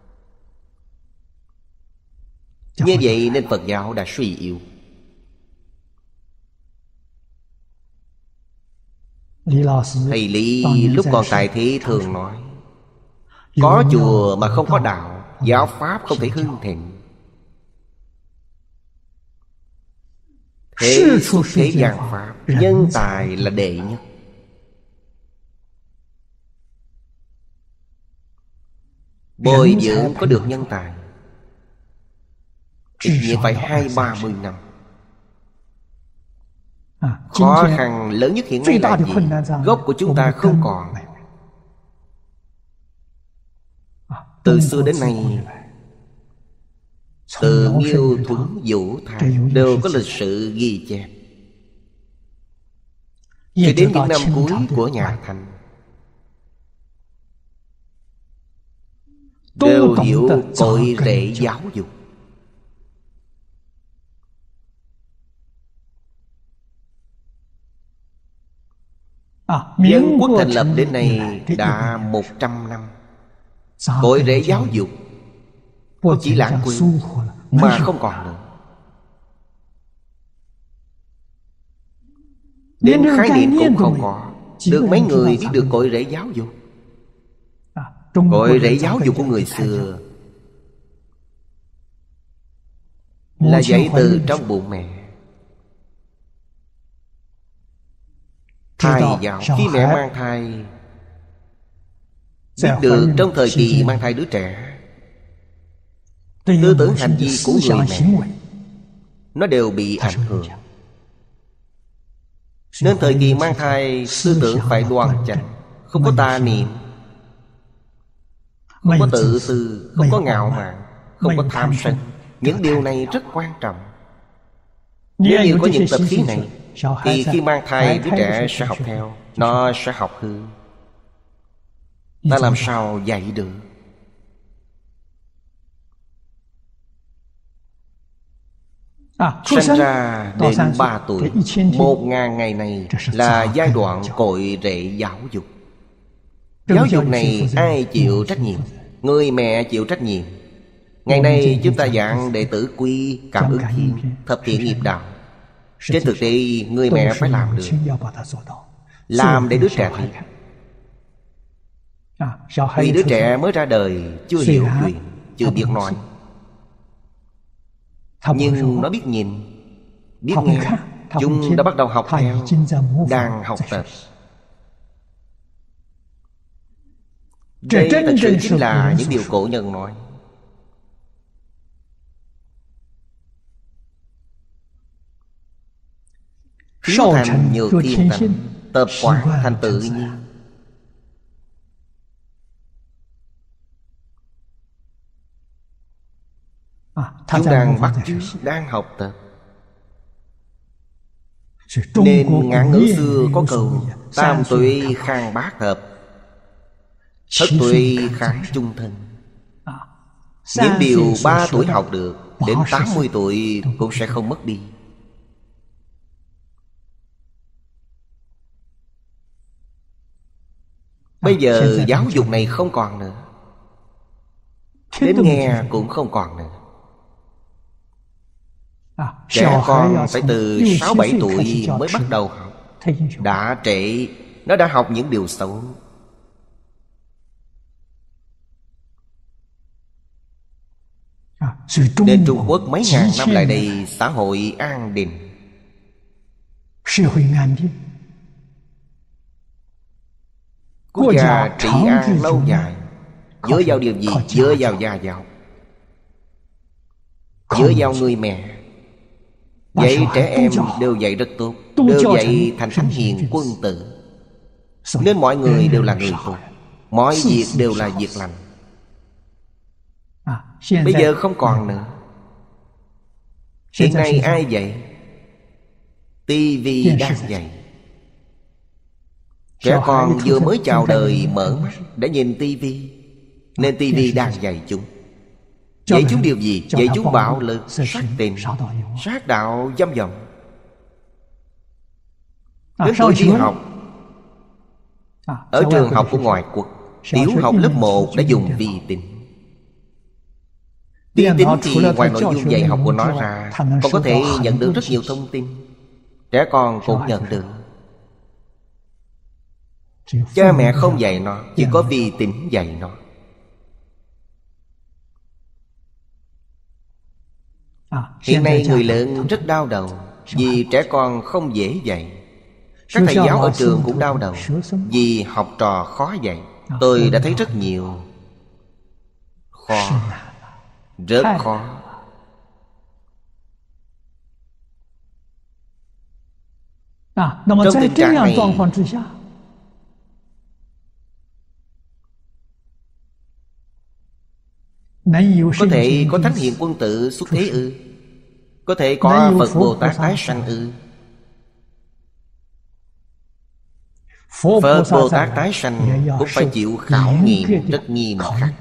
Như vậy nên Phật giáo đã suy yếu. Thầy Lý lúc còn tại thế thường nói, có chùa mà không có đạo, giáo pháp không thể hưng thịnh. Thế xuất thế gian pháp, nhân tài là đệ nhất. Bồi dưỡng có được nhân tài ít nhất phải hai ba mươi năm. Khó khăn lớn nhất hiện nay là gì? Gốc của chúng ta không còn. Từ xưa đến nay, từ Nghiêu Thuấn Vũ Thang đều có lịch sử ghi chép. Cho đến những năm cuối của nhà Thanh đều hiểu cội rễ giáo dục. Dân quốc thành lập đến nay đã một trăm năm. Cội rễ giáo dục không chỉ lãng quên mà không còn nữa. Đến khái niệm cũng không có. Được mấy người biết được cội rễ giáo dục. Cội rễ giáo dục của người xưa là dạy từ trong bụng mẹ. Thai giáo, khi mẹ mang thai, biết được trong thời kỳ mang thai đứa trẻ, tư tưởng hành vi của người mẹ nó đều bị ảnh hưởng. Nên thời kỳ mang thai, tư tưởng phải đoan chánh, không có tà niệm, không có tự tư, không có ngạo mạn, không có tham sân. Những điều này rất quan trọng. Nếu như có những tập khí này, thì khi mang thai đứa trẻ sẽ học theo, nó sẽ học hư. Ta làm sao dạy được? Sinh ra đến ba tuổi, một ngàn ngày này là giai đoạn cội rễ giáo dục. Giáo dục này ai chịu trách nhiệm? Người mẹ chịu trách nhiệm. Ngày nay chúng ta giảng đệ tử quy, cảm ứng thiên, thập thiện nghiệp đạo. Trên thực tế người mẹ phải làm được, làm để đứa trẻ thấy. Vì đứa trẻ mới ra đời, chưa hiểu chuyện, chưa biết nói, nhưng nó biết nhìn, biết nghe. Chúng đã bắt đầu học theo, đang học tập. Đây thật sự chính là những điều cổ nhân nói. Thiếu thành nhược thiên tánh, tập quán thành tự nhiên. Chúng đang bắt chước, đang học tập. Nên ngạn ngữ xưa có câu tam tuệ khang bát hợp, thất tuệ kháng chung thân. Những điều ba tuổi học được, đến tám mươi tuổi cũng sẽ không mất đi. Bây giờ giáo dục này không còn nữa, đến nghe cũng không còn nữa. Trẻ con phải từ sáu bảy tuổi mới bắt đầu học. Đã trễ, nó đã học những điều xấu. Nên Trung Quốc mấy ngàn năm lại đây, xã hội an định, quốc gia trị an lâu dài. Dựa vào điều gì? Dựa vào gia giáo, dựa vào người mẹ. Dạy trẻ em đều dạy rất tốt, đều dạy thành thánh hiền quân tử. Nên mọi người đều là người tốt, mọi việc đều là việc lành. Bây giờ không còn nữa. Hiện nay ai dạy? Tivi đang dạy. Trẻ con vừa mới chào đời mở mắt đã nhìn tivi. Nên tivi đang dạy chúng. Dạy chúng điều gì? Dạy chúng bạo lực, sát tình, sát đạo, dâm vọng. Đến tuổi đi học, ở trường học của ngoại quốc, tiểu học lớp một đã dùng vi tính. Vi tính thì ngoài nội dung dạy học của nó ra, còn có thể nhận được rất nhiều thông tin. Trẻ con cũng nhận được. Cha mẹ không dạy nó, chỉ có vi tính dạy nó. Hiện nay người lớn rất đau đầu, vì trẻ con không dễ dạy. Các thầy giáo ở trường cũng đau đầu, vì học trò khó dạy. Tôi đã thấy rất nhiều. Khó, rất khó. Trong tình trạng này, có thể có thánh hiền quân tử xuất thế ư? Có thể có Phật Bồ Tát tái sanh ư? Phật Bồ Tát tái sanh cũng phải chịu khảo nghiệm rất nghiêm khắc,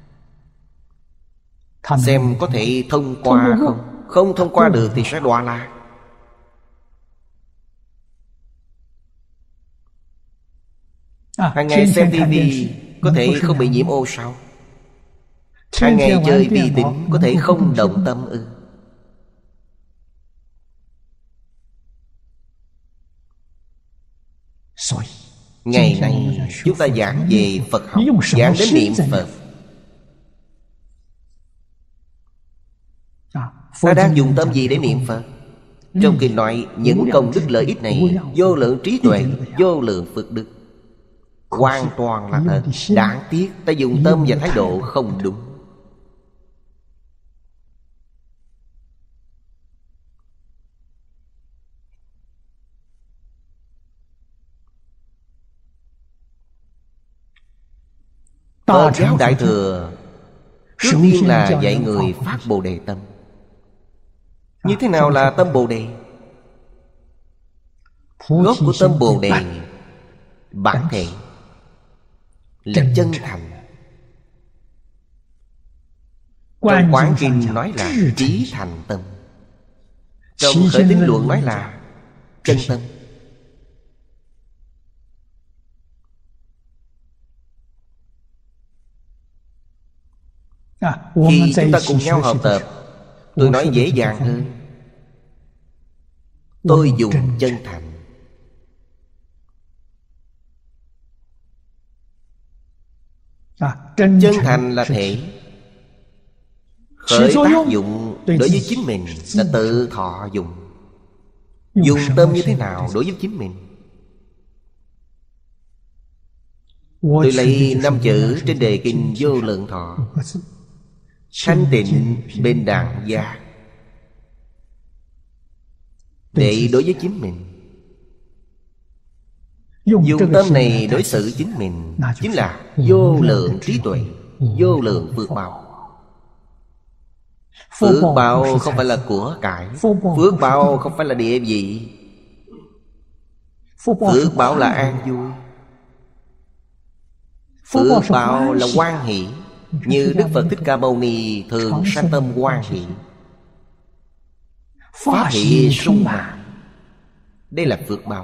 xem có thể thông qua không. Không thông qua được thì sẽ đọa lạc. Hàng ngày xem tivi có thể không bị nhiễm ô sao? Hàng ngày chơi vi tính có thể không động tâm ư? Ngày nay chúng ta giảng về Phật học, giảng đến niệm Phật. Ta đang dùng tâm gì để niệm Phật? Trong kinh nói những công đức lợi ích này vô lượng trí tuệ, vô lượng phước đức, hoàn toàn là thật. Đáng tiếc ta dùng tâm và thái độ không đúng. Phật giáo Đại Thừa trước tiên là dạy người phát Bồ Đề tâm. Như thế nào là tâm Bồ Đề? Gốc của tâm Bồ Đề, bản thể là chân thành. Trong Quán Kinh nói là trí thành tâm. Trong Khởi Tín Luận nói là chân tâm. Khi chúng ta cùng nhau học tập, tôi nói dễ dàng hơn. Tôi dùng chân thành. Chân thành là thể. Khởi tác dụng đối với chính mình là tự thọ dụng. Dùng tâm như thế nào đối với chính mình? Tôi lấy năm chữ trên đề kinh Vô Lượng Thọ: thanh tịnh bình đẳng giác. Để đối với chính mình, dùng tâm này đối xử chính mình, chính là vô lượng trí tuệ, vô lượng phước báo. Phước báo không phải là của cải, phước báo không phải là địa vị, phước báo là an vui, phước báo là hoan hỷ. Như Đức Phật Thích Ca Mâu Ni thường sanh tâm hoan hỷ, pháp hỷ sung mãn. Đây là phước báo.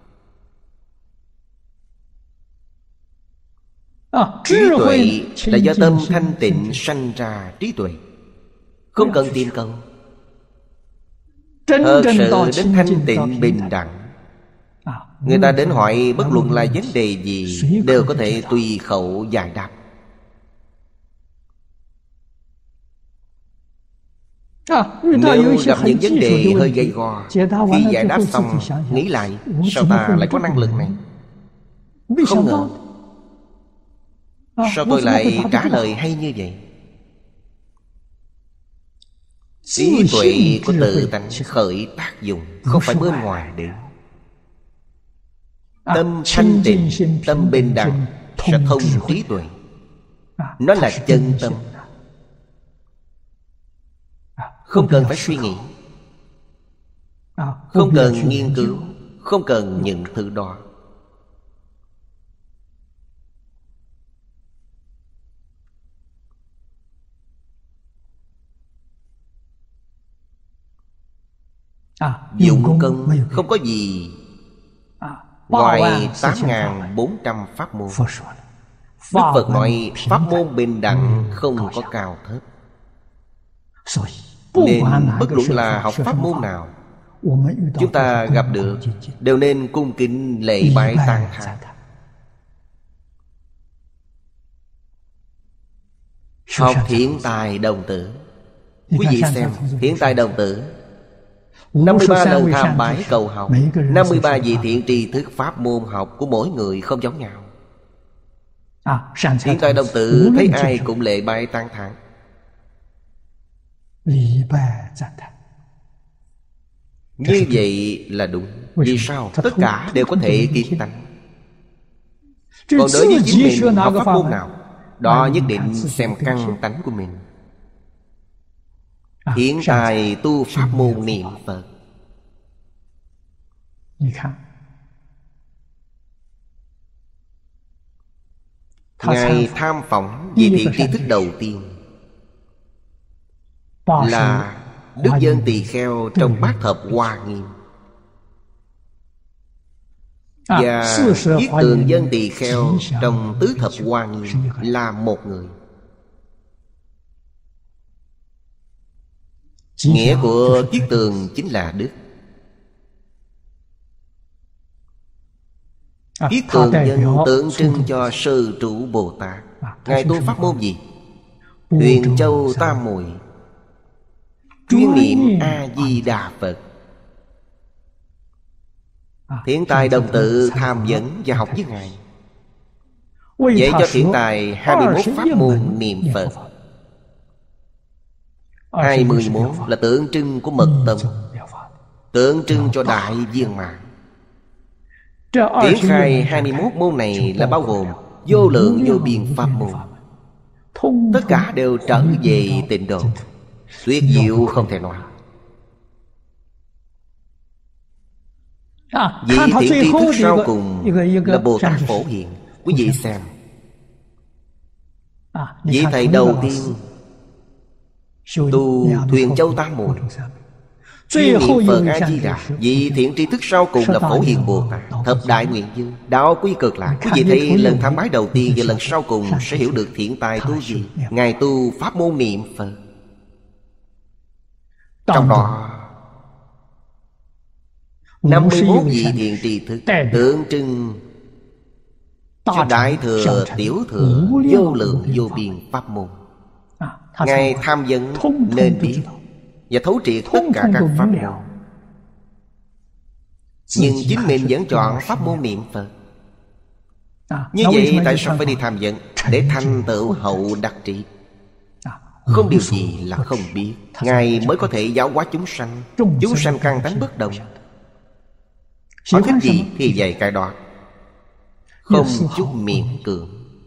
Trí tuệ là do tâm thanh tịnh sanh ra trí tuệ, không cần tìm cầu. Thật sự đến thanh tịnh bình đẳng, người ta đến hỏi bất luận là vấn đề gì đều có thể tùy khẩu giải đáp. Nếu gặp những vấn đề hơi gay go, khi giải đáp xong nghĩ lại, sao ta lại có năng lực này? Không ngờ sao tôi lại trả lời hay như vậy? Trí tuệ của tự tánh khởi tác dụng, không phải bên ngoài đến. Tâm thanh tịnh, tâm bình đẳng sẽ thông trí tuệ. Nó là chân tâm, không cần phải suy nghĩ, không cần nghiên cứu, không cần những thứ đó. Dụng công không có gì ngoài tám nghìn bốn trăm pháp môn. Đức Phật nói pháp môn bình đẳng, không có cao thấp. Nên bất luận là học pháp môn nào, chúng ta gặp được đều nên cung kính lễ bái tán thán. Học Thiện Tài Đồng Tử. Quý vị xem Thiện Tài Đồng Tử, năm mươi ba lần tham bái cầu học, năm mươi ba vị thiện tri thức pháp môn học của mỗi người không giống nhau. Thiện Tài Đồng Tử thấy ai cũng lễ bái tán thán. Như vậy là đúng. Vì sao? Tất cả đều có thể kiến tánh. Còn đối với chính mình học pháp môn nào, đó nhất định xem căn tánh của mình. Hiện tại tu pháp môn niệm Phật, Ngài tham phỏng về thiện tri thức đầu tiên là Đức Dân Tỳ Kheo trong Bát Thập Hoa Nghiêm, và Viết Tường Dân Tỳ Kheo trong Tứ Thập Hoa Nghiêm là một người. Nghĩa của Viết Tường chính là đức, Viết tường dân tượng trưng cho Sư Trụ Bồ Tát. Ngài tu pháp môn gì? Huyền Châu Tam Muội, chuyên niệm A-di-đà Phật. Thiện tài đồng tự tham vấn và học với Ngài, dạy cho thiện tài hai mươi mốt pháp môn niệm Phật. Hai mươi mốt là tượng trưng của mật tông, tượng trưng cho đại viên mãn. Triển khai hai mươi mốt môn này là bao gồm vô lượng vô biên pháp môn, tất cả đều trở về tịnh độ. Tuyệt diệu không thể nói. Vị thiện tri thức sau cùng là Bồ Tát Phổ Hiền. Quý vị xem, vị thầy đầu tiên tu Huyền Châu Tam Muội, chuyên niệm Phật A-di-đà. Vị thiện tri thức sau cùng là Phổ Hiền Bồ Tát, thập đại nguyện dương, đạo quy cực lạc. Quý vị thấy lần tham bái đầu tiên và lần sau cùng sẽ hiểu được thiện tài tu gì. Ngài tu pháp môn niệm Phật. Trong đó năm mươi mốt vị thiện tri thức tượng trưng cho đại thừa tiểu thừa vô lượng vô biên pháp môn. Ngài tham vấn nên biết và thấu triệt tất cả các pháp môn, nhưng chính mình vẫn chọn pháp môn niệm Phật. Như vậy tại sao phải đi tham vấn? Để thành tựu hậu đắc trí. Không điều gì là không biết, Ngài mới có thể giáo hóa chúng sanh. Chúng sanh căn tánh bất đồng, họ thích gì thì dạy cái đó, không chút miễn cưỡng.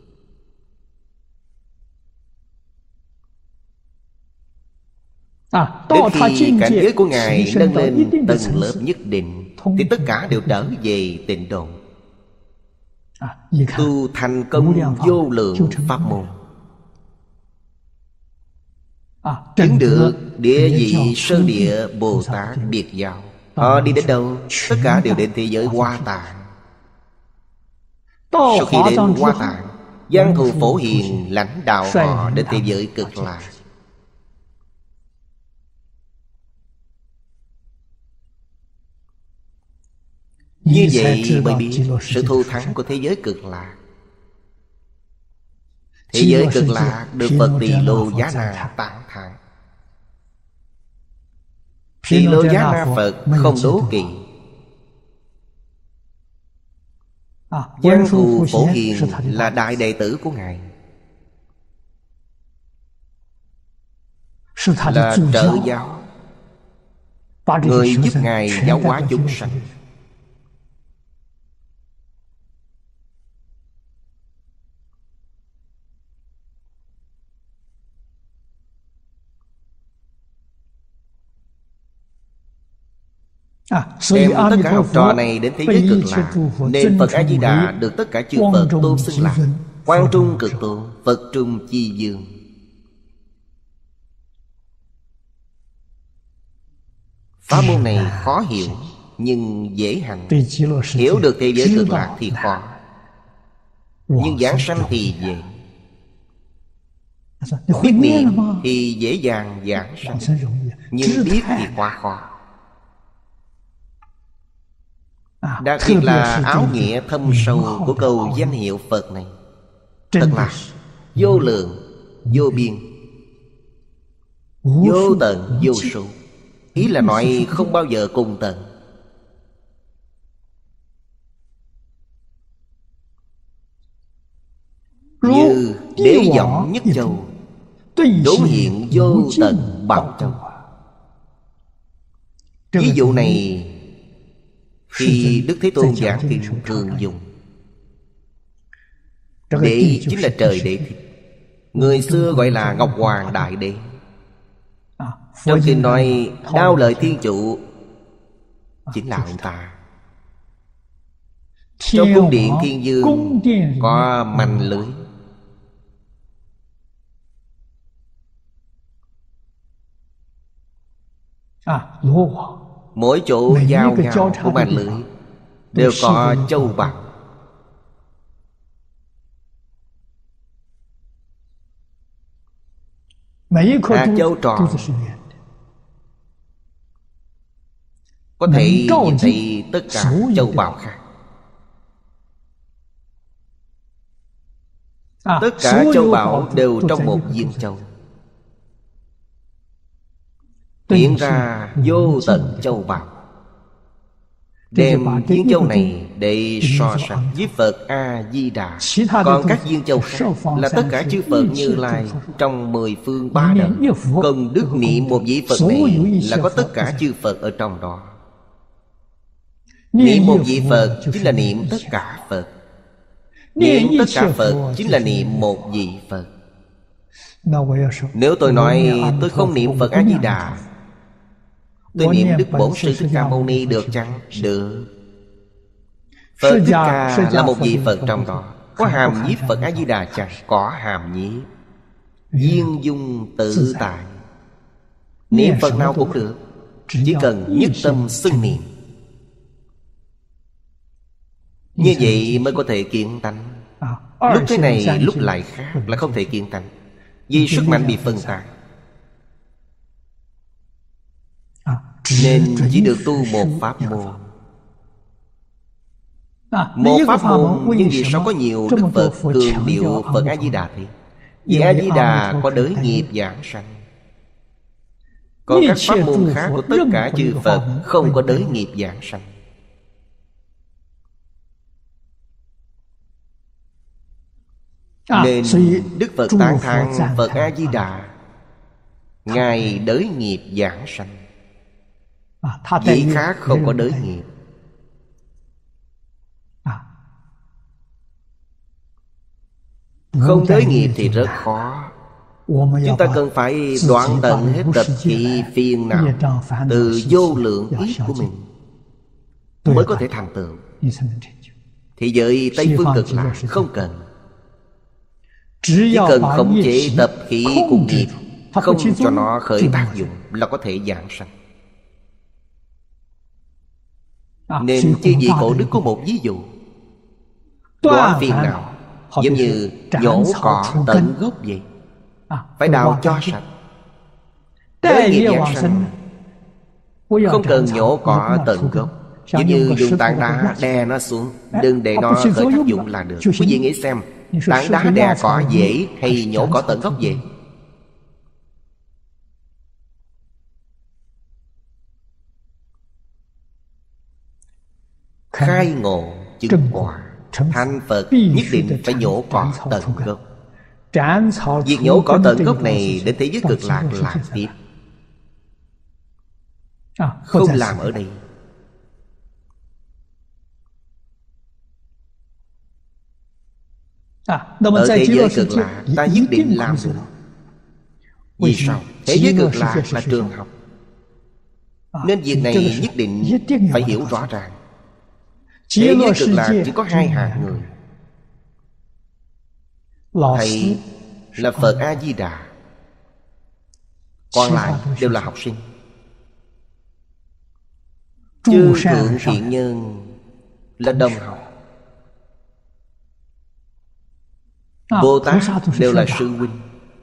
Đến khi cảnh giới của Ngài nâng lên tầng lớp nhất định, thì tất cả đều trở về tịnh độ, tu thành công vô lượng pháp môn, chứng được địa vị sơ địa Bồ Tát biệt giáo. Họ đi đến đâu? Tất cả đều đến thế giới Hoa Tạng. Sau khi đến Hoa Tạng, Giang Thù Phổ Hiền lãnh đạo họ đến thế giới Cực Lạc. Như vậy mới biết sự thù thắng của thế giới Cực Lạc. Thế giới Cực Lạc được Phật Tỳ Lô Giá Na tán thán. Tỳ Lô Giá Na Phật không đố kỵ. Giang Thù Phổ Hiền là đại đệ tử của Ngài, là trợ giáo, người giúp Ngài giáo hóa chúng sanh. Đem tất cả học trò này đến thế giới Cực Lạc, nên Phật A-di-đà được tất cả chư Phật tôn xưng là Quang Trung Cực Tôn, Phật Trung Chi Dương. Pháp môn này khó hiểu nhưng dễ hành. Hiểu được thế giới Cực Lạc thì khó, nhưng giảng sanh thì dễ. Biết niệm thì dễ dàng giảng sanh, nhưng biết thì quá khó. Đặc biệt là áo nghĩa thâm sâu của câu danh hiệu Phật này, thật là vô lượng, vô biên, vô tận, vô số. Ý là nói không bao giờ cùng tận. Như đế giọng nhất châu, đối hiện vô tận bảo châu. Ví dụ này khi Đức Thế Tôn giảng kinh thường dùng. Đế chính là trời đế thích, người xưa gọi là Ngọc Hoàng Đại Đế. Trong kinh nói đao lợi thiên trụ chính là ông ta. Trong cung điện thiên dương có manh lưới. Mỗi chỗ giao nhau của manh lưới đều có châu báu. Hạt châu tròn có thể nhìn thấy tất cả châu báu khác. Tất cả châu bảo đều trong một viên châu, hiện ra vô tận châu bảo. Đem viên châu này để so sánh với Phật A-di-đà. Còn các viên châu khác là tất cả chư Phật Như Lai trong mười phương ba đấng. Công đức niệm một vị Phật này là có tất cả chư Phật ở trong đó. Niệm một vị Phật chính là niệm tất cả Phật. Niệm tất cả Phật chính là niệm một vị Phật. Nếu tôi nói tôi không niệm Phật A-di-đà, tôi niệm Đức Bổn Sư Thích Ca Mâu Ni được chăng? Được. Phật Thích Ca là một vị Phật trong đó. Có hàm nhiếp Phật A-di-đà chăng? Có hàm nhiếp. Viên dung tự tại. Niệm Phật nào cũng được, chỉ cần nhất tâm xưng niệm. Như vậy mới có thể kiện tánh. Lúc thế này lúc lại khác, là không thể kiện tánh. Vì sức mạnh bị phân tán, nên chỉ được tu một pháp môn. Một pháp môn, nhưng vì sao có nhiều Đức Phật cường điệu Phật A-di-đà thế? Vì A-di-đà có đới nghiệp giảng sanh. Còn các pháp môn khác của tất cả chư Phật không có đới nghiệp giảng sanh. Nên Đức Phật tán thán Phật A-di-đà, Ngài đới nghiệp giảng sanh. Vị khác không có đới nghiệp. Không đới nghiệp thì rất khó. Chúng ta cần phải đoạn tận hết tập khí phiền não từ vô lượng ý của mình, mới có thể thành tựu. Thì giới Tây Phương Cực Lạc không cần. Chỉ cần khống chế tập khí của nghiệp, không cho nó khởi tác dụng, là có thể giảng sanh. Nên chư vị cổ đức có một ví dụ. Đoạn phiền não giống như nhổ cỏ tận gốc vậy. Phải đào cho sạch. Đới nghiệp giảng sanh không cần nhổ cỏ tận gốc. Giống như dùng tảng đá đè nó xuống, đừng để nó khởi tác dụng là được. Quý vị nghĩ xem, tảng đá đè cỏ dễ hay nhổ cỏ tận gốc dễ? Khai ngộ chứng quả thành Phật nhất định phải nhổ cỏ tận gốc. Việc nhổ cỏ tận gốc này đến thế giới Cực Lạc làm tiếp, không làm ở đây. Ở thế giới Cực Lạc ta nhất định làm được. Vì sao? Thế giới Cực Lạc là trường học, nên việc này nhất định phải hiểu rõ ràng. Thế giới Cực Lạc chỉ có hai hạng người. Thầy là Phật A-di-đà, còn lại đều là học sinh. Chư thượng thiện nhân là đồng học. Bồ Tát đều là sư huynh.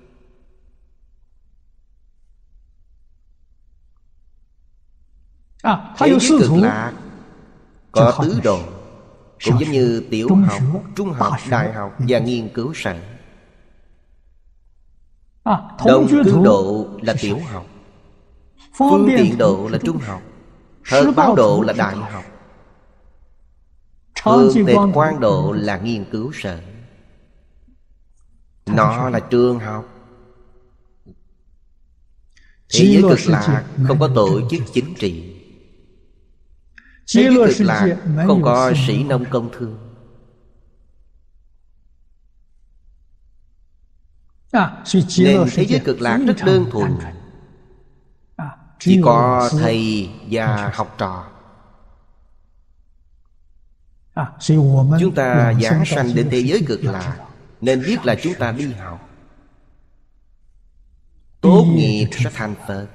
Thế giới Cực Lạc có tứ độ, cũng giống như tiểu học, trung học, đại học và nghiên cứu sở. Đồng cư độ là tiểu học, phương tiện độ là trung học, hợp báo độ là đại học, hương tịch quan độ là nghiên cứu sở. Nó là trường học. Thế giới Cực Lạc không có tổ chức chính trị. Thế giới Cực Lạc không có sĩ nông công thương. Nên thế giới Cực Lạc rất đơn thuần, chỉ có thầy và học trò. Chúng ta giảng sanh đến thế giới Cực Lạc, nên biết là chúng ta đi học, tốt nghiệp sẽ thành Phật.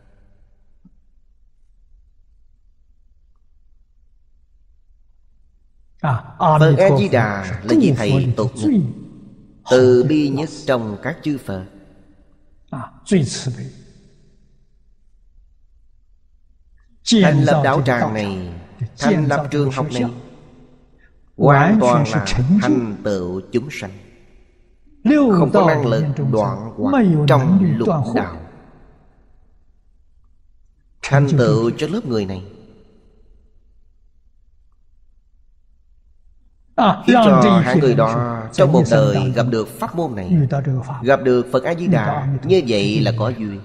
Phật A-di-đà là vị thầy tốt nhất, từ bi nhất trong các chư Phật. Thành lập đạo tràng này, thành lập trường học này, hoàn toàn là thành tựu chúng sanh. không có năng lực đoạn hoặc trong lục đạo, thành tựu cho lớp người này, khiến cho hai người đó trong một đời gặp được pháp môn này, gặp được Phật A-di-đà. Như vậy là có duyên.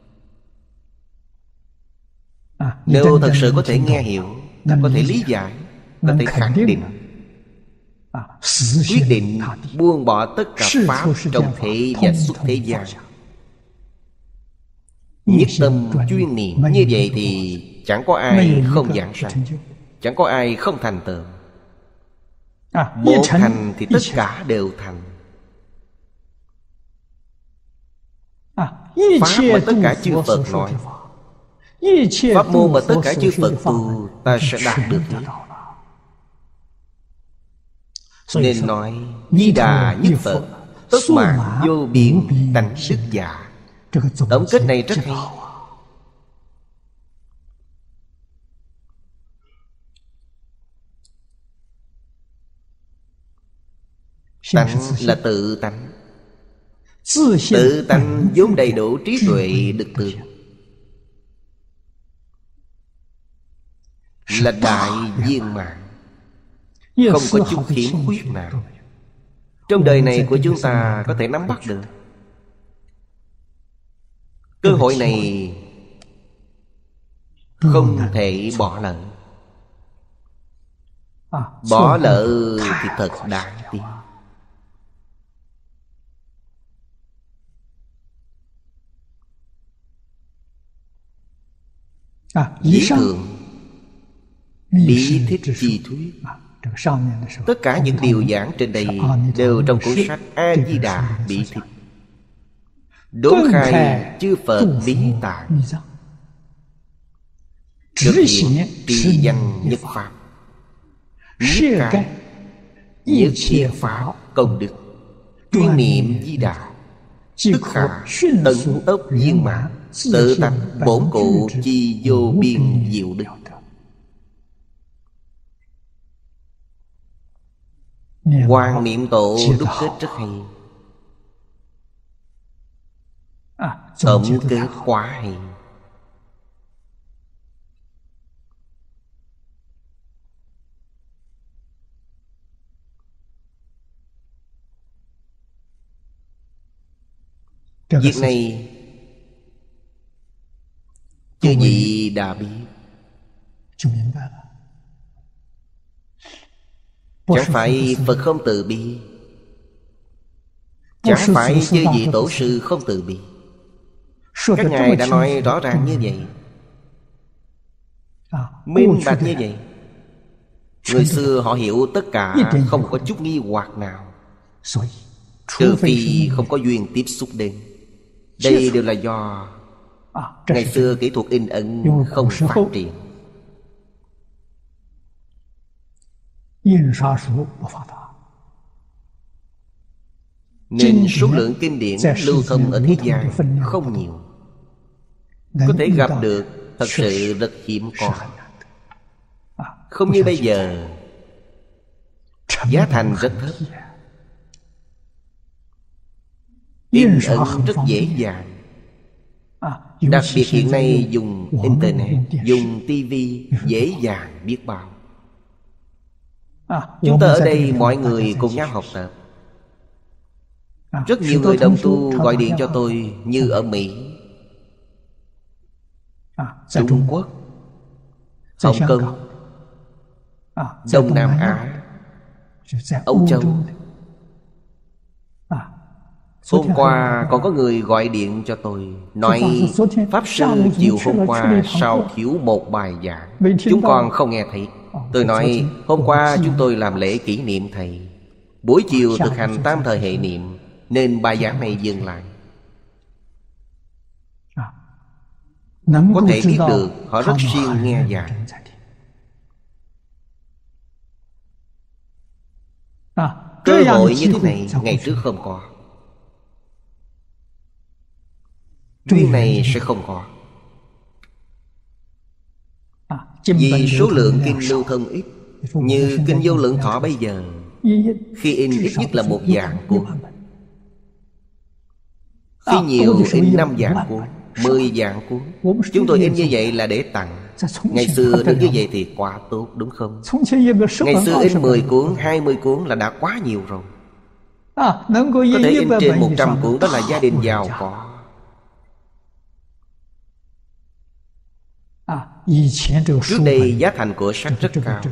Nếu thật sự có thể nghe hiểu, có thể lý giải, có thể khẳng định, quyết định buông bỏ tất cả pháp trong thế và xuất thế gian, nhất tâm chuyên niệm, như vậy thì chẳng có ai không giảng sanh, chẳng có ai không thành tựu. Một thành thì tất cả đều thành. Pháp mà tất cả chư Phật nói, pháp môn mà tất cả chư Phật tu, ta sẽ đạt được hết. Nên nói Di Đà nhất Phật, tất mạng vô biên tánh đức giả. Tổng kết này rất hay. Tánh là tự tánh. Tự tánh vốn đầy đủ trí tuệ đức tường, là đại viên mãn, không có chút khiếm khuyết nào. Trong đời này của chúng ta có thể nắm bắt được. Cơ hội này không thể bỏ lỡ. Bỏ lỡ thì thật đáng tiếc. Lý thượng, lý thích chi thuyết, tất cả những điều giảng trên đây đều trong cuốn sách A-di-đà Bí Thích, đốn khai chư Phật bí tạng, thực hiện tri danh nhất pháp, nhất cái nhất thiện pháp công đức, chuyên niệm Di Đà, tức khả tận tốc viên mãn, tự tánh bổn cụ chi vô biên diệu đức. Hoàng Niệm Tổ đúc kết rất hay. Tổng kết quá hay. Việc này chư vị đã biết. Chẳng phải Phật không từ bi, chẳng phải chư vị tổ sư không từ bi. Các ngài đã nói rõ ràng như vậy, minh bạch như vậy. Người xưa họ hiểu tất cả, không có chút nghi hoặc nào, trừ phi không có duyên tiếp xúc đến. Đây đều là do ngày xưa kỹ thuật in ấn không phát triển. Nên số lượng kinh điển lưu thông ở thế gian không nhiều, có thể gặp được thật sự rất hiếm có. Không như bây giờ, giá thành rất thấp, in ấn rất dễ dàng. Đặc biệt hiện nay dùng Internet, dùng tivi dễ dàng biết bao. Chúng ta ở đây mọi người cùng nhau học tập. Rất nhiều người đồng tu gọi điện cho tôi, như ở Mỹ, Trung Quốc, Hồng Kông, Đông Nam Á, Âu Châu. Hôm qua còn có người gọi điện cho tôi, nói Pháp Sư chiều hôm qua sao thiếu một bài giảng, chúng con không nghe thấy. Tôi nói hôm qua chúng tôi làm lễ kỷ niệm thầy, buổi chiều thực hành tam thời hệ niệm, nên bài giảng này dừng lại. Có thể biết được họ rất siêng nghe giảng. Cơ hội như thế này ngày trước không có, duyên này sẽ không có. Vì số lượng kinh lưu thông ít, như kinh Vô Lượng Thọ bây giờ, khi in ít nhất là một vạn cuốn, Khi nhiều in năm vạn cuốn, mười vạn cuốn. Chúng tôi in như vậy là để tặng. Ngày xưa nếu như vậy thì quá tốt, đúng không? Ngày xưa in mười cuốn, hai mươi cuốn là đã quá nhiều rồi. Có thể in trên một trăm cuốn, đó là gia đình giàu có. Trước đây giá thành của sách rất cao,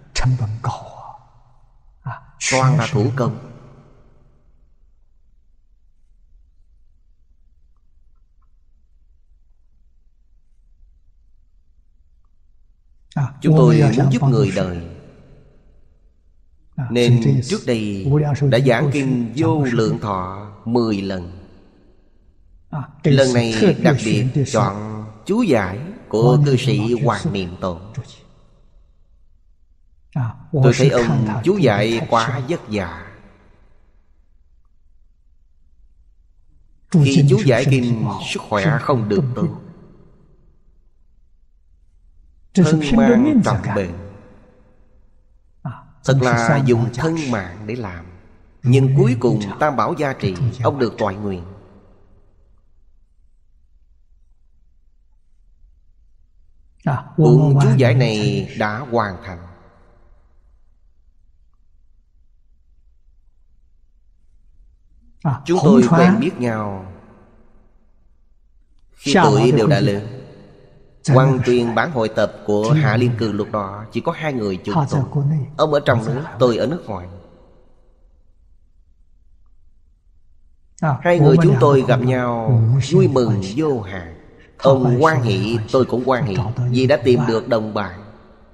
toàn là thủ công. Chúng tôi muốn giúp người đời, nên trước đây đã giảng kinh Vô Lượng Thọ mười lần. Lần này đặc biệt chọn chú giải của cư sĩ Hoàng Niệm Tổ. Tôi thấy ông chú giải quá vất vả. Khi chú giải kinh, sức khỏe không được tốt, thân mang trọng bệnh. Thật là dùng thân mạng để làm. Nhưng cuối cùng Tam Bảo gia trì, ông được toại nguyện. Cuốn chú giải này đã hoàn thành. Chúng tôi quen biết nhau khi tuổi đều đã lớn. Quan Tuyền bản hội tập của Hạ Liên Cư lúc đó chỉ có hai người chúng tôi. Ông ở trong nước, tôi ở nước ngoài. Hai người chúng tôi gặp nhau vui mừng vô hạn. Ông hoan hỷ, tôi cũng hoan hỷ, vì đã tìm được đồng bạn.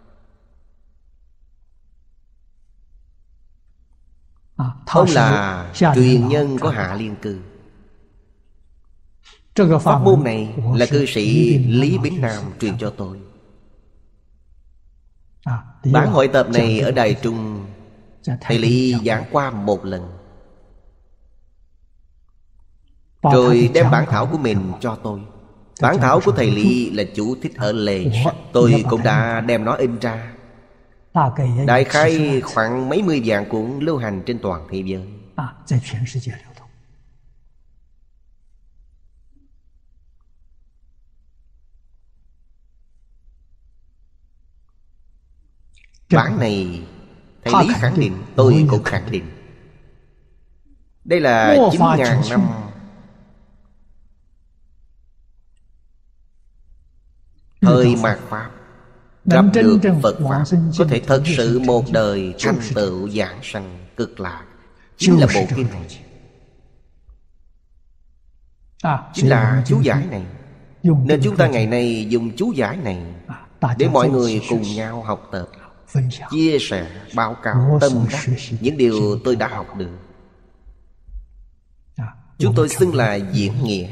Ông là truyền nhân của Hạ Liên Cư. Pháp môn này là cư sĩ Lý Bính Nam truyền cho tôi. Bản hội tập này ở Đài Trung, thầy Lý giảng qua một lần, rồi đem bản thảo của mình cho tôi. Bản thảo của thầy Lý là chú thích ở lề sách. Tôi cũng đã đem nó in ra. Đại khái khoảng mấy mươi vạn cuốn lưu hành trên toàn thế giới. Bản này thầy Lý khẳng định, tôi cũng khẳng định. Đây là chín ngàn năm thời mạt Pháp, gặp được Phật Pháp, có thể thật sự một đời thành tựu giảng sanh cực lạc. Chính là bộ kinh này, chính là chú giải này. Nên chúng ta ngày nay dùng chú giải này để mọi người cùng nhau học tập, chia sẻ, báo cáo tâm đắc những điều tôi đã học được. Chúng tôi xưng là diễn nghĩa,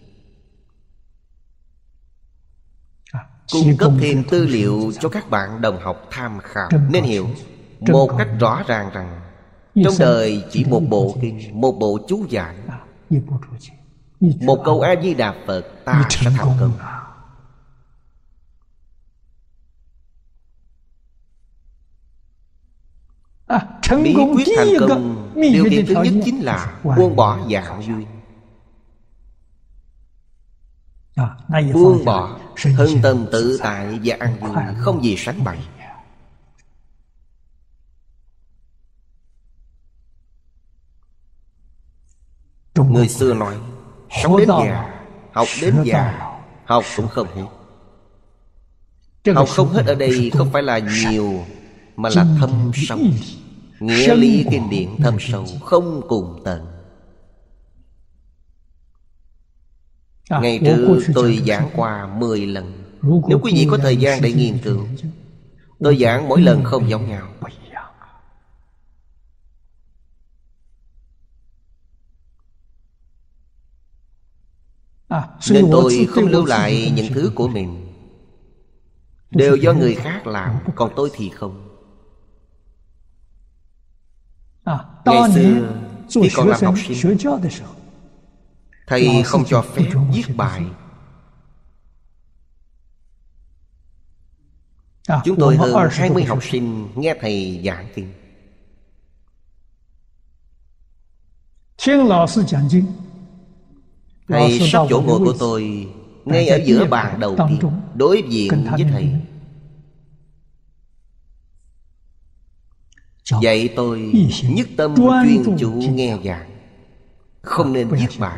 cung cấp thêm tư liệu cho các bạn đồng học tham khảo. Nên hiểu một cách rõ ràng rằng trong đời chỉ một bộ kinh, một bộ chú giải, một câu A Di Đà Phật, ta sẽ thành công. Bí quyết thành công, điều kiện thứ nhất chính là buông bỏ dạng duyên. Buông bỏ thân tâm tự tại và an vui, không gì sánh bằng. Người xưa nói, sống đến già, học đến già, học cũng không hết. Học không hết ở đây không phải là nhiều, mà là thâm sâu. Nghĩa lý kinh điển thâm sâu, không cùng tận. Ngày trước tôi giảng qua mười lần. Nếu quý vị có thời gian để nghiên cứu, tôi giảng mỗi lần không giống nhau. Nên tôi không lưu lại những thứ của mình, đều do người khác làm, còn tôi thì không. Ngày xưa khi còn làm học sinh, thầy không cho phép viết bài. Chúng tôi hơn hai mươi học sinh nghe thầy giảng kinh. Thầy sắp chỗ ngồi của tôi ngay ở giữa bàn đầu tiên, đối diện với thầy. Dạy tôi nhất tâm chuyên chú nghe giảng, không nên viết bài.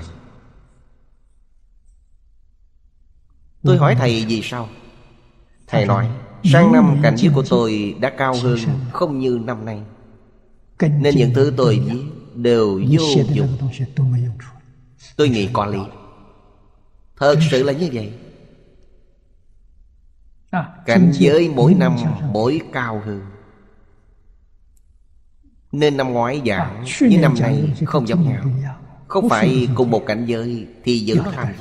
Tôi hỏi thầy vì sao? Thầy nói sang năm cảnh giới của tôi đã cao hơn, không như năm nay, nên những thứ tôi viết đều vô dụng. Tôi nghĩ có lý. Thật sự là như vậy. Cảnh giới mỗi năm mỗi cao hơn, nên năm ngoái giảng với năm nay không giống nhau. Không phải cùng một cảnh giới thì giữ nó làm gì?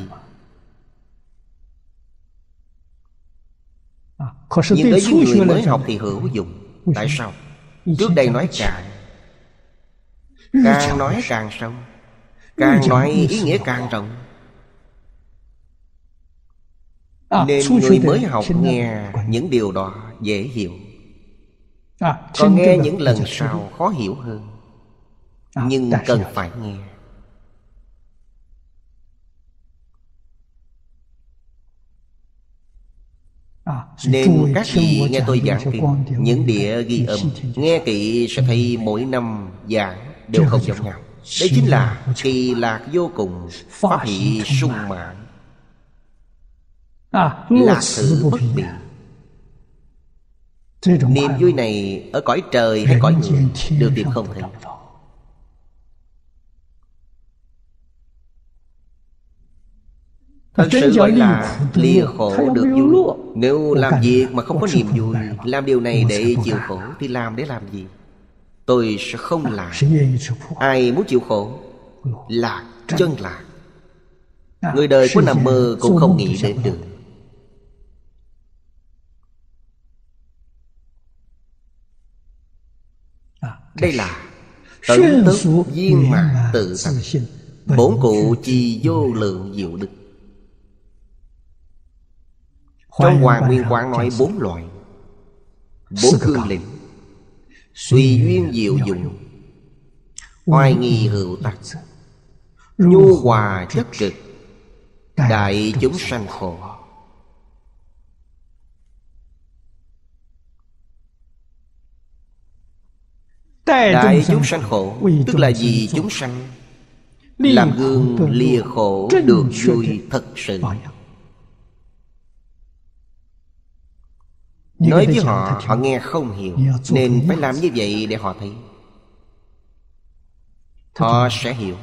Nhưng đối với người mới học thì hữu dụng. Tại sao? Trước đây nói cạn, càng nói càng sâu, càng nói ý nghĩa càng rộng. Nên người mới học nghe những điều đó dễ hiểu, còn nghe những lần sau khó hiểu hơn. Nhưng cần phải nghe. Nên các vị nghe tôi giảng kinh, những đĩa ghi âm, nghe kỹ sẽ thấy mỗi năm giảng đều không giống nhau. Đây chính là kỳ lạc vô cùng, pháp hỷ sung mãn, lạc thử bất biệt. Niềm vui này ở cõi trời hay cõi người đều tìm không thấy. Thật sự gọi là lìa khổ được vui. Nếu làm việc mà không có niềm vui, làm điều này để chịu khổ thì làm để làm gì? Tôi sẽ không làm. Ai muốn chịu khổ? Lạc, chân lạc. Người đời có nằm mơ cũng không nghĩ đến được. Đây là tận tốc viên mãn tự tánh, bổn cụ chi vô lượng diệu đức. Trong Hoàng Nguyên Quán nói bốn loại, bốn cương lĩnh: tùy duyên diệu dụng, oai nghi hữu tắc, nhu hòa chất trực, đại chúng sanh khổ. Đại chúng sanh khổ tức là vì chúng sanh làm gương lìa khổ được vui thật sự. Nói với họ, họ nghe không hiểu, nên phải làm như vậy để họ thấy. Họ sẽ hiểu.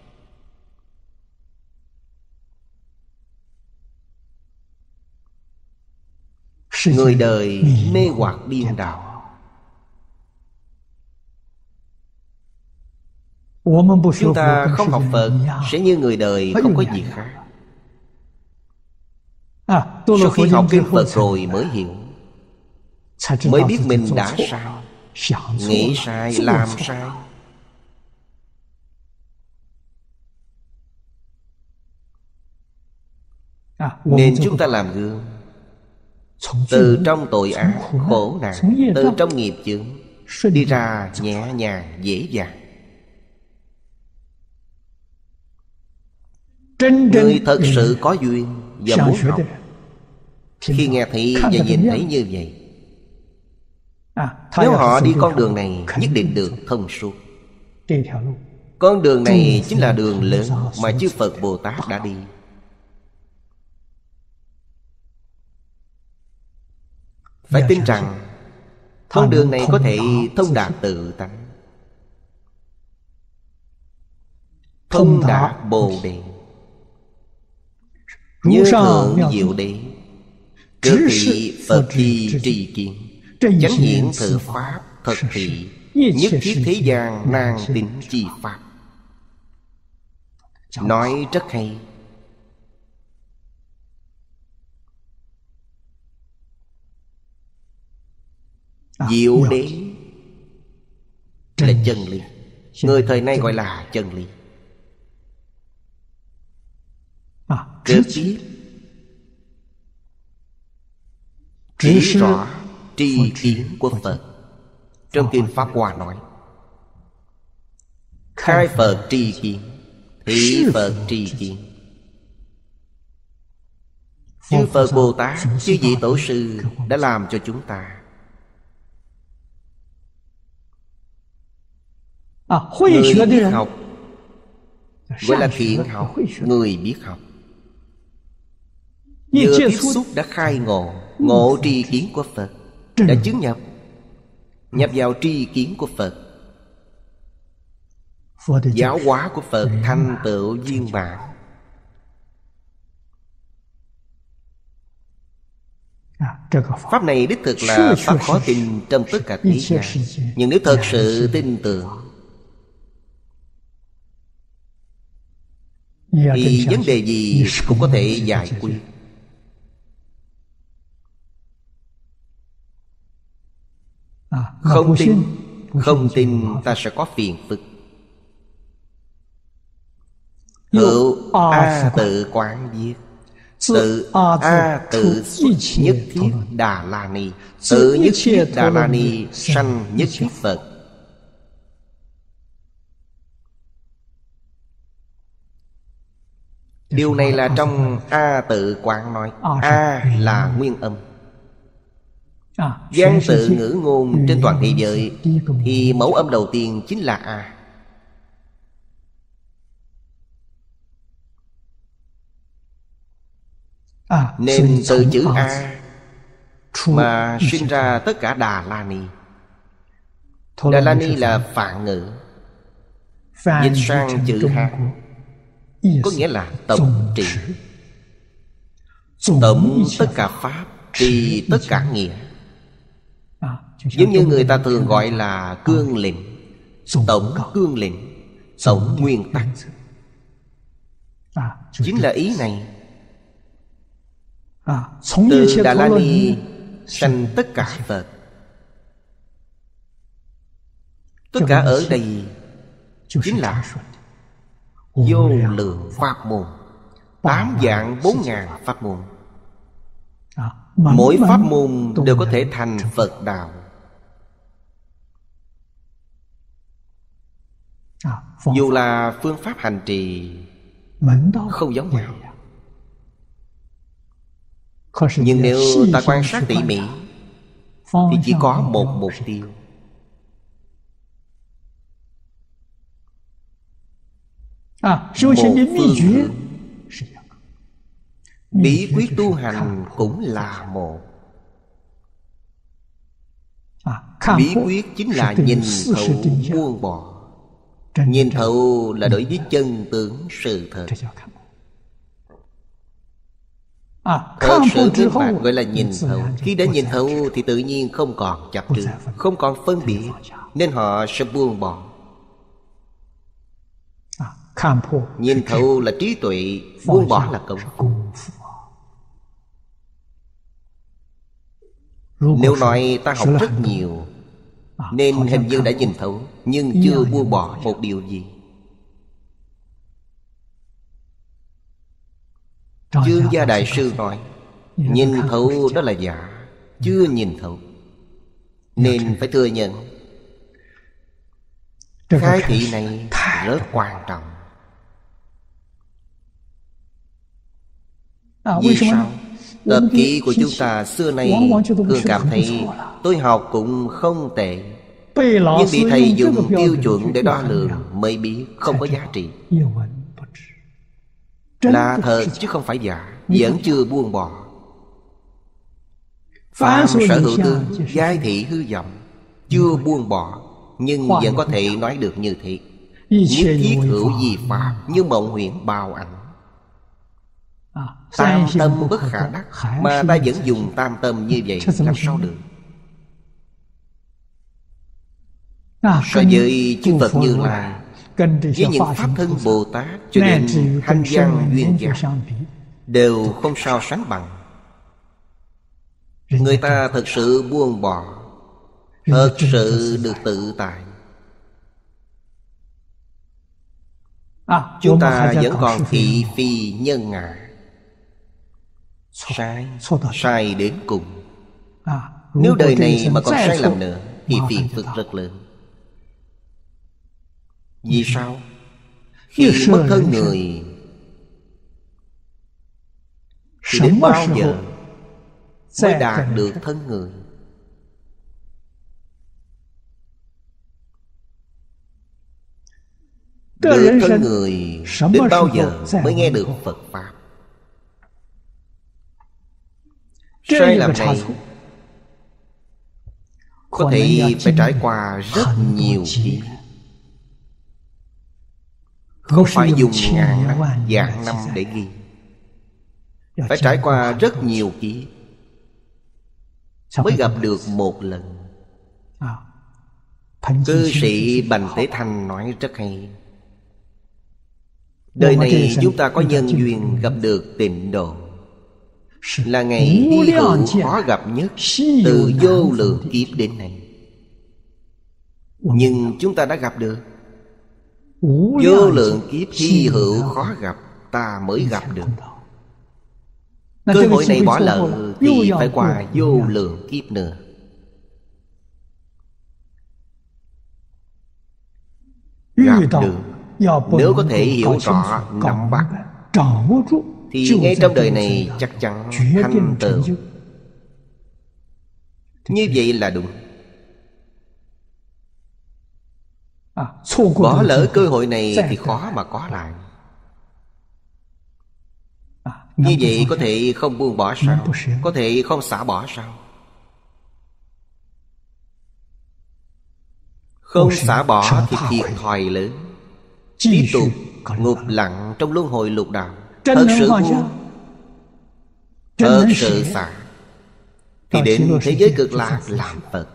Người đời mê hoặc điên đảo. Chúng ta không học Phật sẽ như người đời không có gì khác. Sau khi học kinh Phật rồi mới hiểu, mới biết mình đã sai, nghĩ sai, làm sai. Nên chúng ta làm gương, từ trong tội ác, khổ nạn, từ trong nghiệp chướng đi ra nhẹ nhàng, dễ dàng. Người thật sự có duyên và muốn học, khi nghe thấy và nhìn thấy như vậy, nếu họ đi con đường này nhất định được thông suốt. Con đường này chính là đường lớn mà chư Phật Bồ Tát đã đi. Phải tin rằng con đường này có thể thông đạt tự tánh, thông đạt Bồ Đề, như thượng diệu đế, cực thị Phật thi tri kiến, chánh hiển thử pháp thật thị, nhất thiết thế gian nan tín chi pháp. Nói rất hay. Diệu đế là chân lý. Người thời nay gọi là chân lý. Trực tiếp chỉ rõ tri kiến của Phật. Trong kinh Pháp Hoa nói: khai Phật tri kiến, thị Phật tri kiến, Chư Phật Bồ Tát, chư vị Tổ sư đã làm cho chúng ta. Người biết học gọi là thiện học, người biết học. Vừa tiếp xúc đã khai ngộ, ngộ tri kiến của Phật, đã chứng nhập, nhập vào tri kiến của Phật. Giáo hóa của Phật thành tựu viên mãn. Pháp này đích thực là pháp khó tin trong tất cả thế gian. Nhưng nếu thật sự tin tưởng thì vấn đề gì cũng có thể giải quyết. Không tin, không tin ta sẽ có phiền phức. Hữu A tự quán viết, tự A tự xuất nhất thiết Đà La Ni, tự nhất thiết Đà La Ni sanh nhất thiết Phật. Điều này là trong A tự quán nói. A là nguyên âm. Văn tự ngữ ngôn trên toàn thế giới thì mẫu âm đầu tiên chính là A. Nên từ chữ A mà sinh ra tất cả Đà La Ni. Đà La Ni là phạn ngữ, dịch sang chữ Hán có nghĩa là tổng trị, tổng tất cả pháp, trì tất cả nghĩa. Giống như người ta thường gọi là cương lĩnh, tổng cương lĩnh, tổng nguyên tắc. Chính là ý này. Từ Đà La Ni sanh tất cả Phật. Tất cả ở đây chính là vô lượng pháp môn, tám vạn bốn ngàn pháp môn. Mỗi pháp môn đều có thể thành Phật đạo. Dù là phương pháp hành trì không giống nhau, nhưng nếu ta quan sát tỉ mỉ thì chỉ có một mục tiêu. Một phương hướng. Bí quyết tu hành cũng là một. Bí quyết chính là nhìn thấu buông bỏ. Nhìn thấu là đối với chân tướng sự thật. Thật sự minh bạch gọi là nhìn thấu. Khi đã nhìn thấu thì tự nhiên không còn chấp trước, không còn phân biệt, nên họ sẽ buông bỏ. Nhìn thấu là trí tuệ, buông bỏ là công phu. Nếu nói ta học rất nhiều nên hình như đã nhìn thấu, nhưng chưa buông bỏ một điều gì. Chương Gia Đại Sư nói nhìn thấu đó là giả, chưa nhìn thấu, nên phải thừa nhận khai thị này rất quan trọng. Vì sao? Tập kỹ của chúng ta xưa nay thường cảm thấy tôi học cũng không tệ, nhưng bị thầy dùng tiêu chuẩn để đo lường mới biết không có giá trị. Là thật chứ không phải giả, vẫn chưa buông bỏ. Phàm sở hữu tướng, giai thị hư vọng, chưa buông bỏ, nhưng vẫn có thể nói được như thế. Nhất thiết hữu di pháp, như mộng huyễn bao ảnh. Tam tâm bất khả đắc, mà ta vẫn dùng tam tâm như vậy, làm sao được? So với chư Phật Như Lai, với những pháp thân Bồ Tát cho đến Thanh Văn Duyên Giác, đều không sao sánh bằng. Người ta thật sự buông bỏ, thật sự được tự tại. Chúng ta vẫn còn thị phi nhân ngã. Sai, sai đến cùng. Nếu đời này mà còn sai lầm nữa thì phiền phức rất lớn. Vì sao? Khi mất thân người, thì đến bao giờ mới đạt được thân người? Được thân người đến bao giờ mới nghe được Phật Pháp? Sai lầm này có thể phải trải qua rất nhiều kiếp, không phải dùng ngàn năm, vạn năm để ghi. Phải trải qua rất nhiều kiếp mới gặp được một lần. Cư sĩ Bành Tế Thanh nói rất hay. Đời này chúng ta có nhân duyên gặp được Tịnh Độ, là ngày hy hữu khó gặp nhất từ vô lượng kiếp đến nay. Nhưng chúng ta đã gặp được. Vô lượng kiếp hy hữu khó gặp, ta mới gặp được. Cơ hội này bỏ lỡ thì phải qua vô lượng kiếp nữa. Gặp được, nếu có thể hiểu rõ, nắm bắt, thì ngay trong đời này chắc chắn thành tựu. Như vậy là đúng. Bỏ lỡ cơ hội này thì khó mà có lại. Như vậy có thể không buông bỏ sao? Có thể không xả bỏ sao? Không xả bỏ thì thiệt thòi lớn. Tiếp tục ngục lặng trong luân hồi lục đạo. Thật sự buông, thật sự xả, thì đến thế giới cực lạc làm Phật.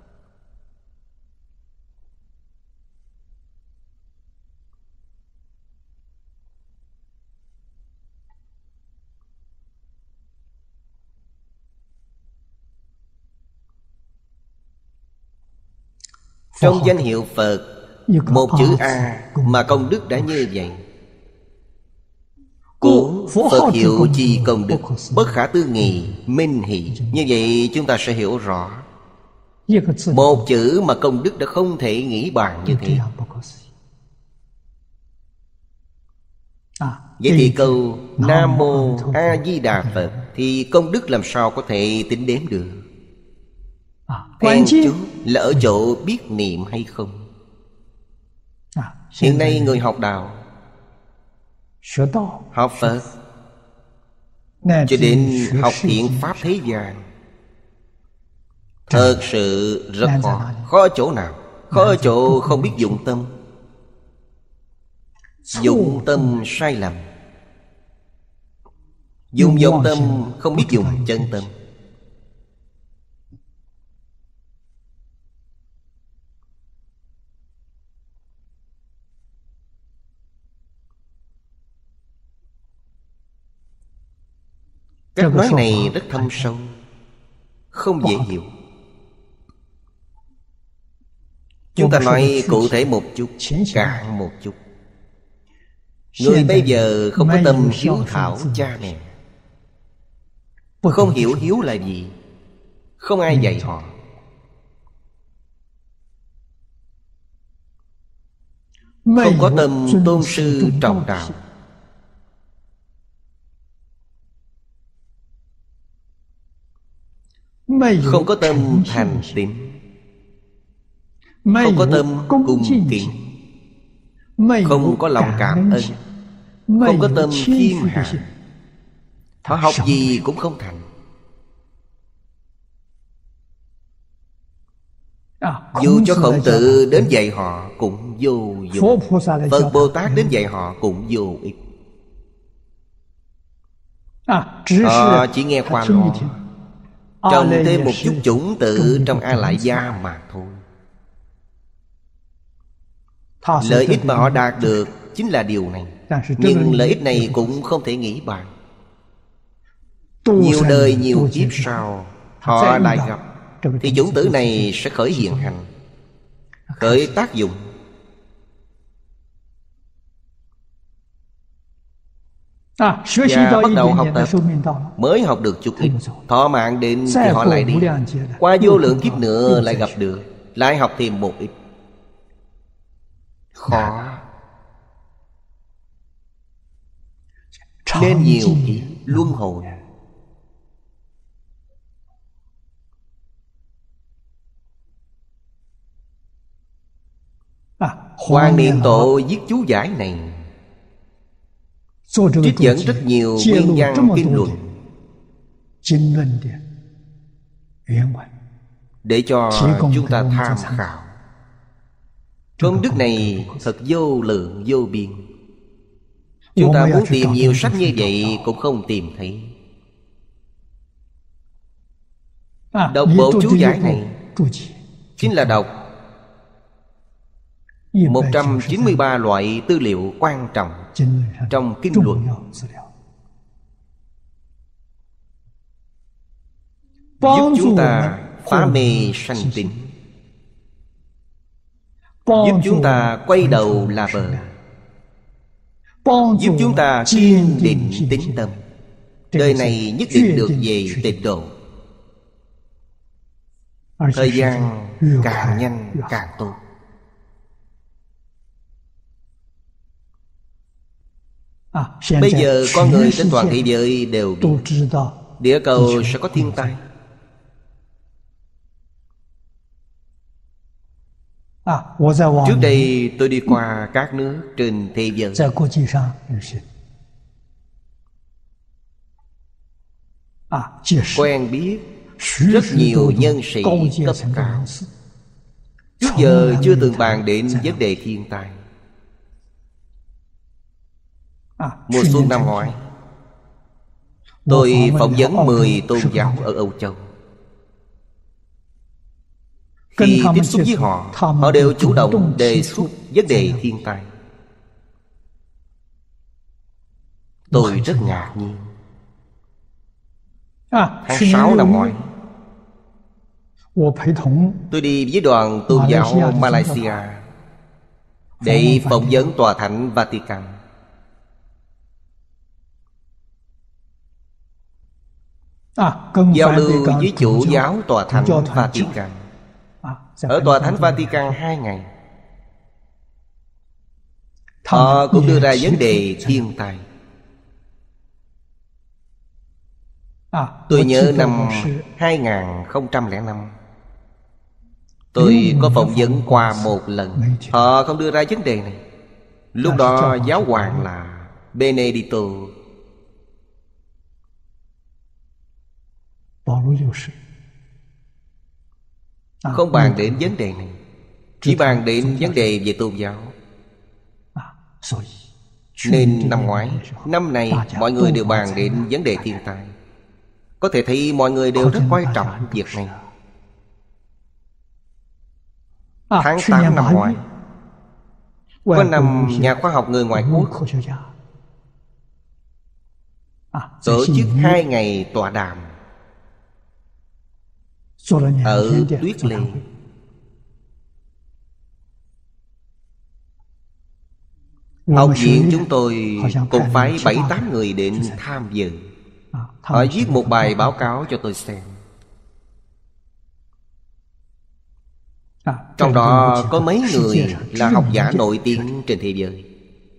Trong danh hiệu Phật, một chữ A mà công đức đã như vậy. Cố Phật hiệu chi công đức, bất khả tư nghị, minh hỷ. Như vậy chúng ta sẽ hiểu rõ. Một chữ mà công đức đã không thể nghĩ bàn như thế. Vậy thì câu Nam Mô A Di Đà Phật thì công đức làm sao có thể tính đếm được? Then chốt là ở chỗ biết niệm hay không. Hiện nay người học đạo, học Phật, cho đến học thiện pháp thế gian, thật sự rất khó. Khó ở chỗ nào? Khó ở chỗ không biết dụng tâm. Dụng tâm sai lầm. Dùng vọng tâm không biết dùng chân tâm. Cách nói này rất thâm sâu, không dễ hiểu. Chúng ta nói cụ thể một chút, cạn một chút. Người bây giờ không có tâm hiếu thảo cha mẹ, không hiểu hiếu là gì, không ai dạy họ. Không có tâm tôn sư trọng đạo, không có tâm thành tín, không có tâm cung kính, không có lòng cảm ơn, không có tâm khiêm hạ, họ học gì cũng không thành. Dù cho Khổng Tử đến dạy họ cũng vô dụng, Phật Bồ Tát đến dạy họ cũng vô ích. Họ chỉ nghe qua lo, trồng thêm một chút chủng tử trong A Lại Gia mà thôi. Lợi ích mà họ đạt được chính là điều này. Nhưng lợi ích này cũng không thể nghĩ bàn. Nhiều đời nhiều kiếp sau họ lại gặp, thì chủng tử này sẽ khởi hiện hành, khởi tác dụng. Và bắt đầu học tập, mới học được chút ít, thọ mạng đến thì họ lại đi. Qua vô lượng kiếp nữa lại gặp được, lại học thêm một ít. Khó. Nên nhiều kiếp luân hồi. Hoàng Niệm Tổ viết chú giải này, trích dẫn rất nhiều nguyên văn kinh luận để cho chúng ta tham khảo. Công đức này thật vô lượng vô biên. Chúng ta muốn tìm nhiều sách như vậy cũng không tìm thấy. Đọc bộ chú giải này chính là đọc một trăm chín mươi ba loại tư liệu quan trọng trong kinh luận, giúp chúng ta phá mê sanh tính, giúp chúng ta quay đầu là bờ, giúp chúng ta kiên định tín tâm. Đời này nhất định được về tịnh độ. Thời gian càng nhanh càng tốt. Bây giờ con người trên toàn thế giới đều biết địa cầu sẽ có thiên tai. Trước đây tôi đi qua các nước trên thế giới, quen biết rất nhiều nhân sĩ cấp cao. Trước giờ chưa từng bàn đến vấn đề thiên tai. Mùa xuân năm ngoái, tôi phỏng vấn mười tôn giáo ở Âu Châu. Khi tiếp xúc với họ, họ đều chủ động đề xuất vấn đề thiên tai. Tôi rất ngạc nhiên. Tháng sáu năm ngoái, tôi đi với đoàn tôn giáo Malaysia để phỏng vấn tòa thánh Vatican. Giao lưu với chủ giáo tòa thánh Vatican. Ở tòa thánh Vatican hai ngày, họ cũng đưa ra vấn đề thiên tai. Tôi nhớ năm hai không không năm, tôi có phỏng vấn qua một lần. Họ không đưa ra vấn đề này. Lúc đó giáo hoàng là Benedicto. Không bàn đến vấn đề này, chỉ bàn đến vấn đề về tôn giáo. Nên năm ngoái, năm này mọi người đều bàn đến vấn đề thiên tai. Có thể thấy mọi người đều rất quan trọng việc này. Tháng tám năm ngoái, có năm nhà khoa học người ngoại quốc tổ chức hai ngày tọa đàm ở Tuyết Lê. Học viện chúng tôi cũng phái bảy tám người đến tham dự. Họ viết một bài báo cáo cho tôi xem. Trong đó có mấy người là học giả nổi tiếng trên thế giới.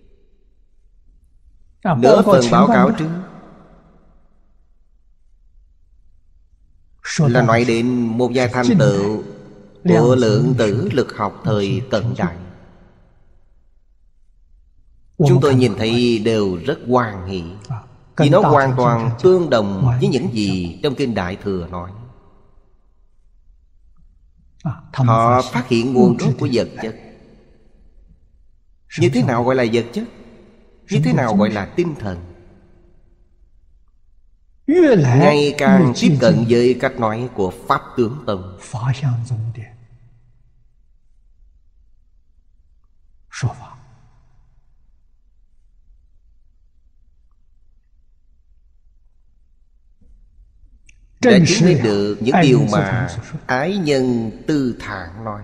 Nửa phần báo cáo trước là nói đến một vài thành tựu của lượng tử lực học thời cận đại. Chúng tôi nhìn thấy đều rất hoan hỷ, vì nó hoàn toàn tương đồng với những gì trong Kinh Đại Thừa nói. Họ phát hiện nguồn gốc của vật chất. Như thế nào gọi là vật chất? Như thế nào gọi là tinh thần? Ngày càng tiếp cận với cách nói của Pháp Tướng Tông. Đã chứng minh được những điều mà Ái Nhân Tư Thản nói.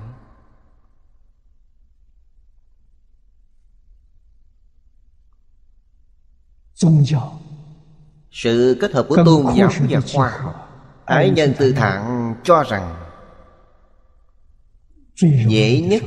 Sự kết hợp của tôn giáo và khoa học. Ái Nhân Tư Thản cho rằng dễ nhất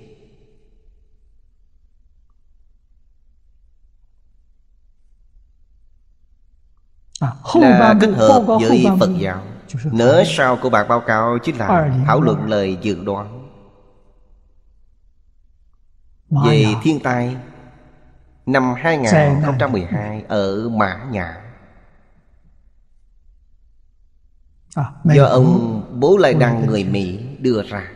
là kết hợp với Phật giáo. Nửa sau của bản báo cáo chính là thảo luận lời dự đoán. về thiên tai năm hai không một hai ở Mã Nhã. Do ông Bố Lai Đăng người Mỹ đưa ra.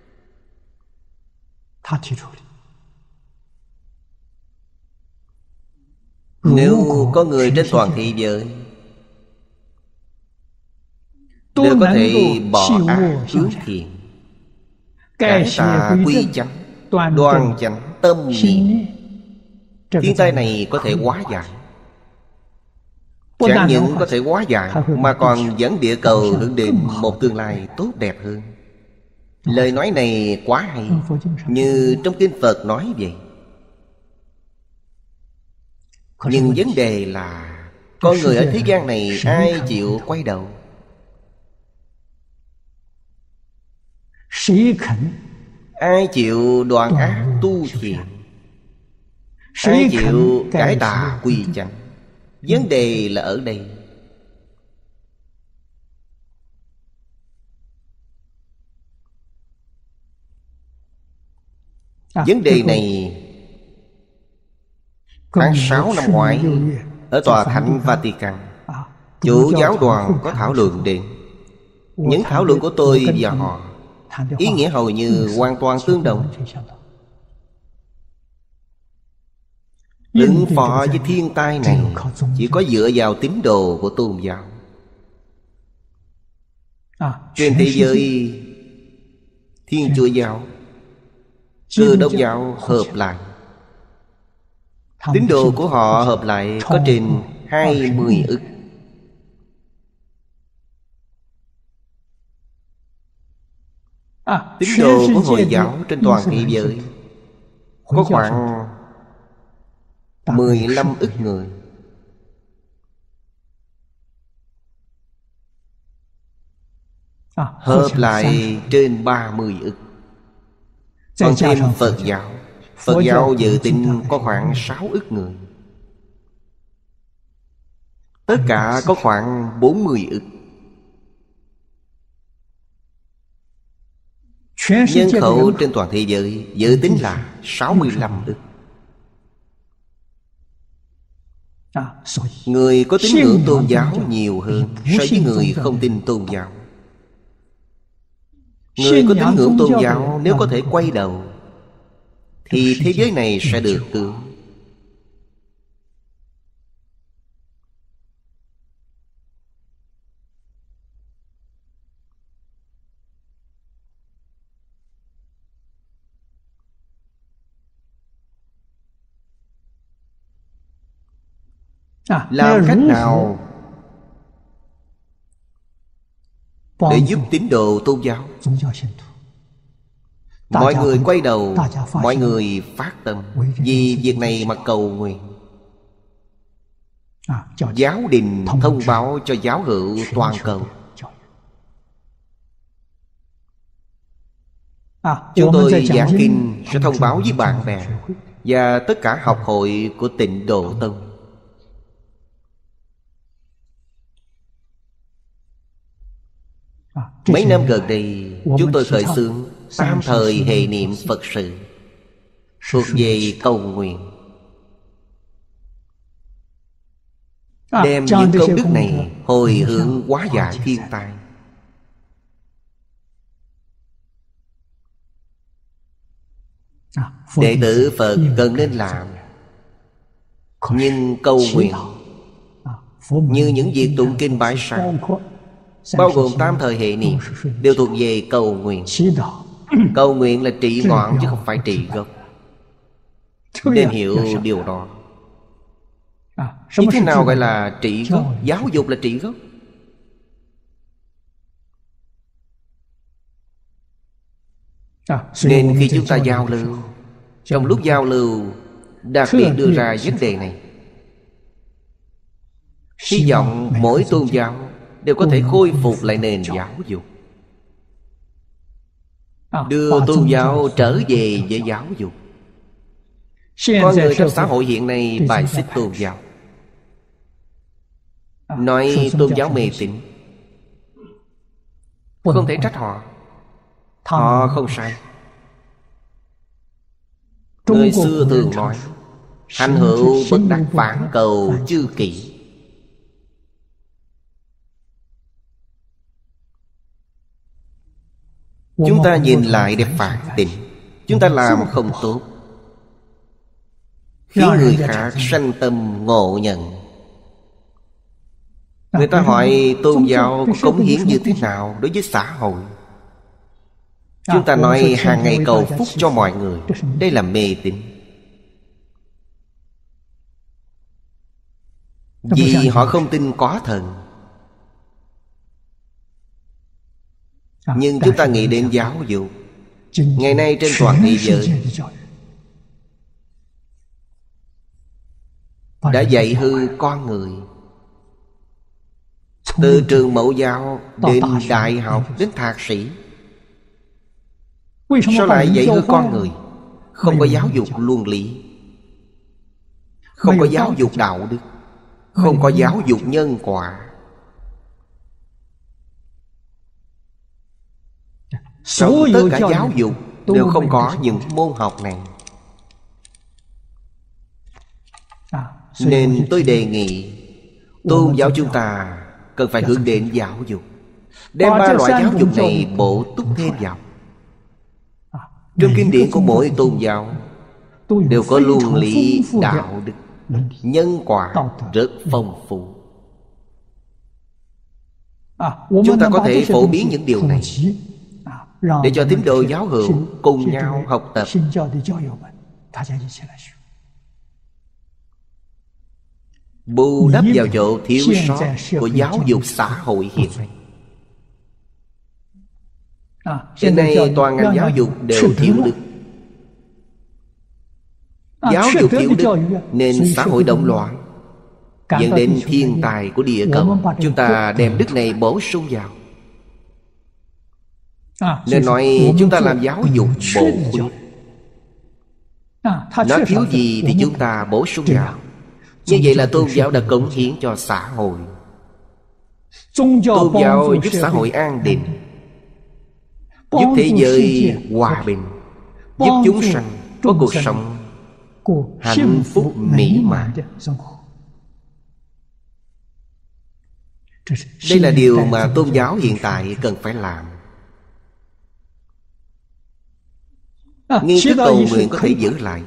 Nếu có người trên toàn thế giới đều có thể bỏ ác hướng thiện, cải tà quy chánh, đoan chánh tâm niệm, thiên tai này có thể hóa giải. Chẳng những có thể hóa giải mà còn dẫn địa cầu hướng đến một tương lai tốt đẹp hơn. Lời nói này quá hay, như trong kinh Phật nói vậy. Nhưng vấn đề là con người ở thế gian này ai chịu quay đầu? Ai chịu đoạn ác tu thiện? Ai chịu cải tà quy chánh? Vấn đề là ở đây. Vấn đề này tháng sáu năm ngoái ở tòa thánh Vatican, chủ giáo đoàn có thảo luận đến. Những thảo luận của tôi và họ ý nghĩa hầu như hoàn toàn tương đồng. Ứng phó với thiên tai này chỉ có dựa vào tín đồ của tôn giáo. Trên thế giới, Thiên Chúa giáo, Cơ Đốc giáo hợp lại, tín đồ của họ hợp lại có trên hai mươi ức. Tín đồ của Hồi giáo trên toàn thế giới có khoảng mười lăm ức người. Hợp lại trên ba mươi ức. Còn thêm Phật giáo, Phật giáo dự tính có khoảng sáu ức người. Tất cả có khoảng bốn mươi ức. Nhân khẩu trên toàn thế giới dự tính là sáu mươi lăm ức. Người có tín ngưỡng tôn giáo nhiều hơn so với người không tin tôn giáo. Người có tín ngưỡng tôn giáo nếu có thể quay đầu thì thế giới này sẽ được cứu. Làm cách nào để giúp tín đồ tôn giáo? Mọi người quay đầu, mọi người phát tâm vì việc này mà cầu nguyện. Giáo đình thông báo cho giáo hữu toàn cầu. Chúng tôi giảng kinh sẽ thông báo với bạn bè và tất cả học hội của Tịnh Độ Tông. Mấy năm gần đây chúng tôi khởi xướng tam thời hệ niệm Phật sự, thuộc về cầu nguyện. Đem những công đức này hồi hướng hóa giải thiên tai. Đệ tử Phật cần nên làm, nhưng cầu nguyện như những việc tụng kinh bái sám, bao gồm tam thời hệ niệm, đều thuộc về cầu nguyện. Cầu nguyện là trị ngọn chứ không phải trị gốc. Nên hiểu điều đó. Như thế nào gọi là trị gốc? Giáo dục là trị gốc. Nên khi chúng ta giao lưu, trong lúc giao lưu đặc biệt đưa ra vấn đề này. Hy vọng mỗi tôn giáo đều có thể khôi phục lại nền giáo dục, đưa tôn giáo trở về với giáo dục. Con người trong xã hội hiện nay bài xích tôn giáo, nói tôn giáo mê tín. Không thể trách họ, họ không sai. Người xưa thường nói hành hữu bất đắc phản cầu chư kỷ. Chúng ta nhìn lại để phản tỉnh. Chúng ta làm không tốt, khiến người khác sanh tâm ngộ nhận. Người ta hỏi tôn giáo có cống hiến như thế nào đối với xã hội. Chúng ta nói hàng ngày cầu phúc cho mọi người. Đây là mê tín. Vì họ không tin có thần. Nhưng chúng ta nghĩ đến giáo dục. Ngày nay trên toàn thế giới đã dạy hư con người. Từ trường mẫu giáo đến đại học đến thạc sĩ. Sao lại dạy hư con người? Không có giáo dục luân lý, không có giáo dục đạo đức, không có giáo dục nhân quả. Trong tất cả giáo dục đều không có những môn học này. Nên tôi đề nghị tôn giáo chúng ta cần phải hướng đến giáo dục, đem ba loại giáo dục này bổ túc thêm vào. Trong kinh điển của mỗi tôn giáo đều có luân lý đạo đức, nhân quả rất phong phú. Chúng ta có thể phổ biến những điều này để cho tín đồ giáo hữu cùng nhau học tập, bù đắp vào chỗ thiếu sót của giáo dục xã hội hiện nay. Hiện nay toàn ngành giáo dục đều thiếu đức. Giáo dục thiếu đức nên xã hội động loạn, dẫn đến thiên tài của địa cầu. Chúng ta đem đức này bổ sung vào. Nên nói chúng ta làm giáo dục bổ khuyết. Nó thiếu gì thì chúng ta bổ sung vào. Như vậy là tôn giáo đã cống hiến cho xã hội. Tôn giáo giúp xã hội an định, giúp thế giới hòa bình, giúp chúng sanh có cuộc sống hạnh phúc mỹ mãn. Đây là điều mà tôn giáo hiện tại cần phải làm. Nghi thức cầu nguyện có thể giữ lại,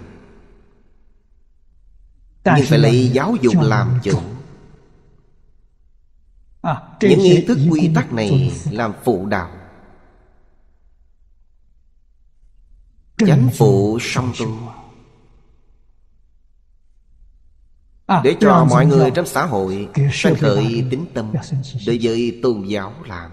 nhưng phải lấy giáo dục làm chủ. Những nghi thức quy tắc này làm phụ đạo, chánh phụ song tu, để cho mọi người trong xã hội sanh khởi tín tâm đối với tôn giáo làm.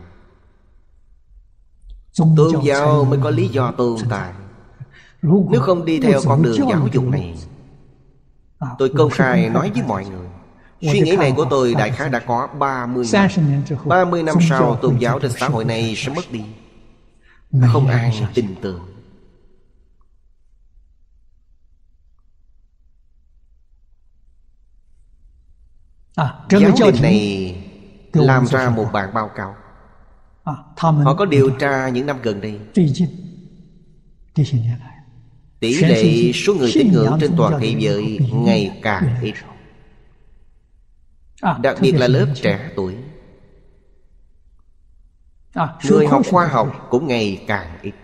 Tôn giáo mới có lý do tồn tại. Nếu không đi theo con đường giáo dục này, tôi công khai nói với mọi người, suy nghĩ này của tôi đại khái đã có ba mươi năm. ba mươi năm sau tôn giáo trên xã hội này sẽ mất đi. Không ai tin tưởng. Giáo đình này làm ra một bản báo cáo. Họ có điều tra những năm gần đây, tỷ lệ số người tín ngưỡng trên toàn thế giới ngày càng ít, đặc biệt là lớp trẻ tuổi. Người học khoa học cũng ngày càng ít.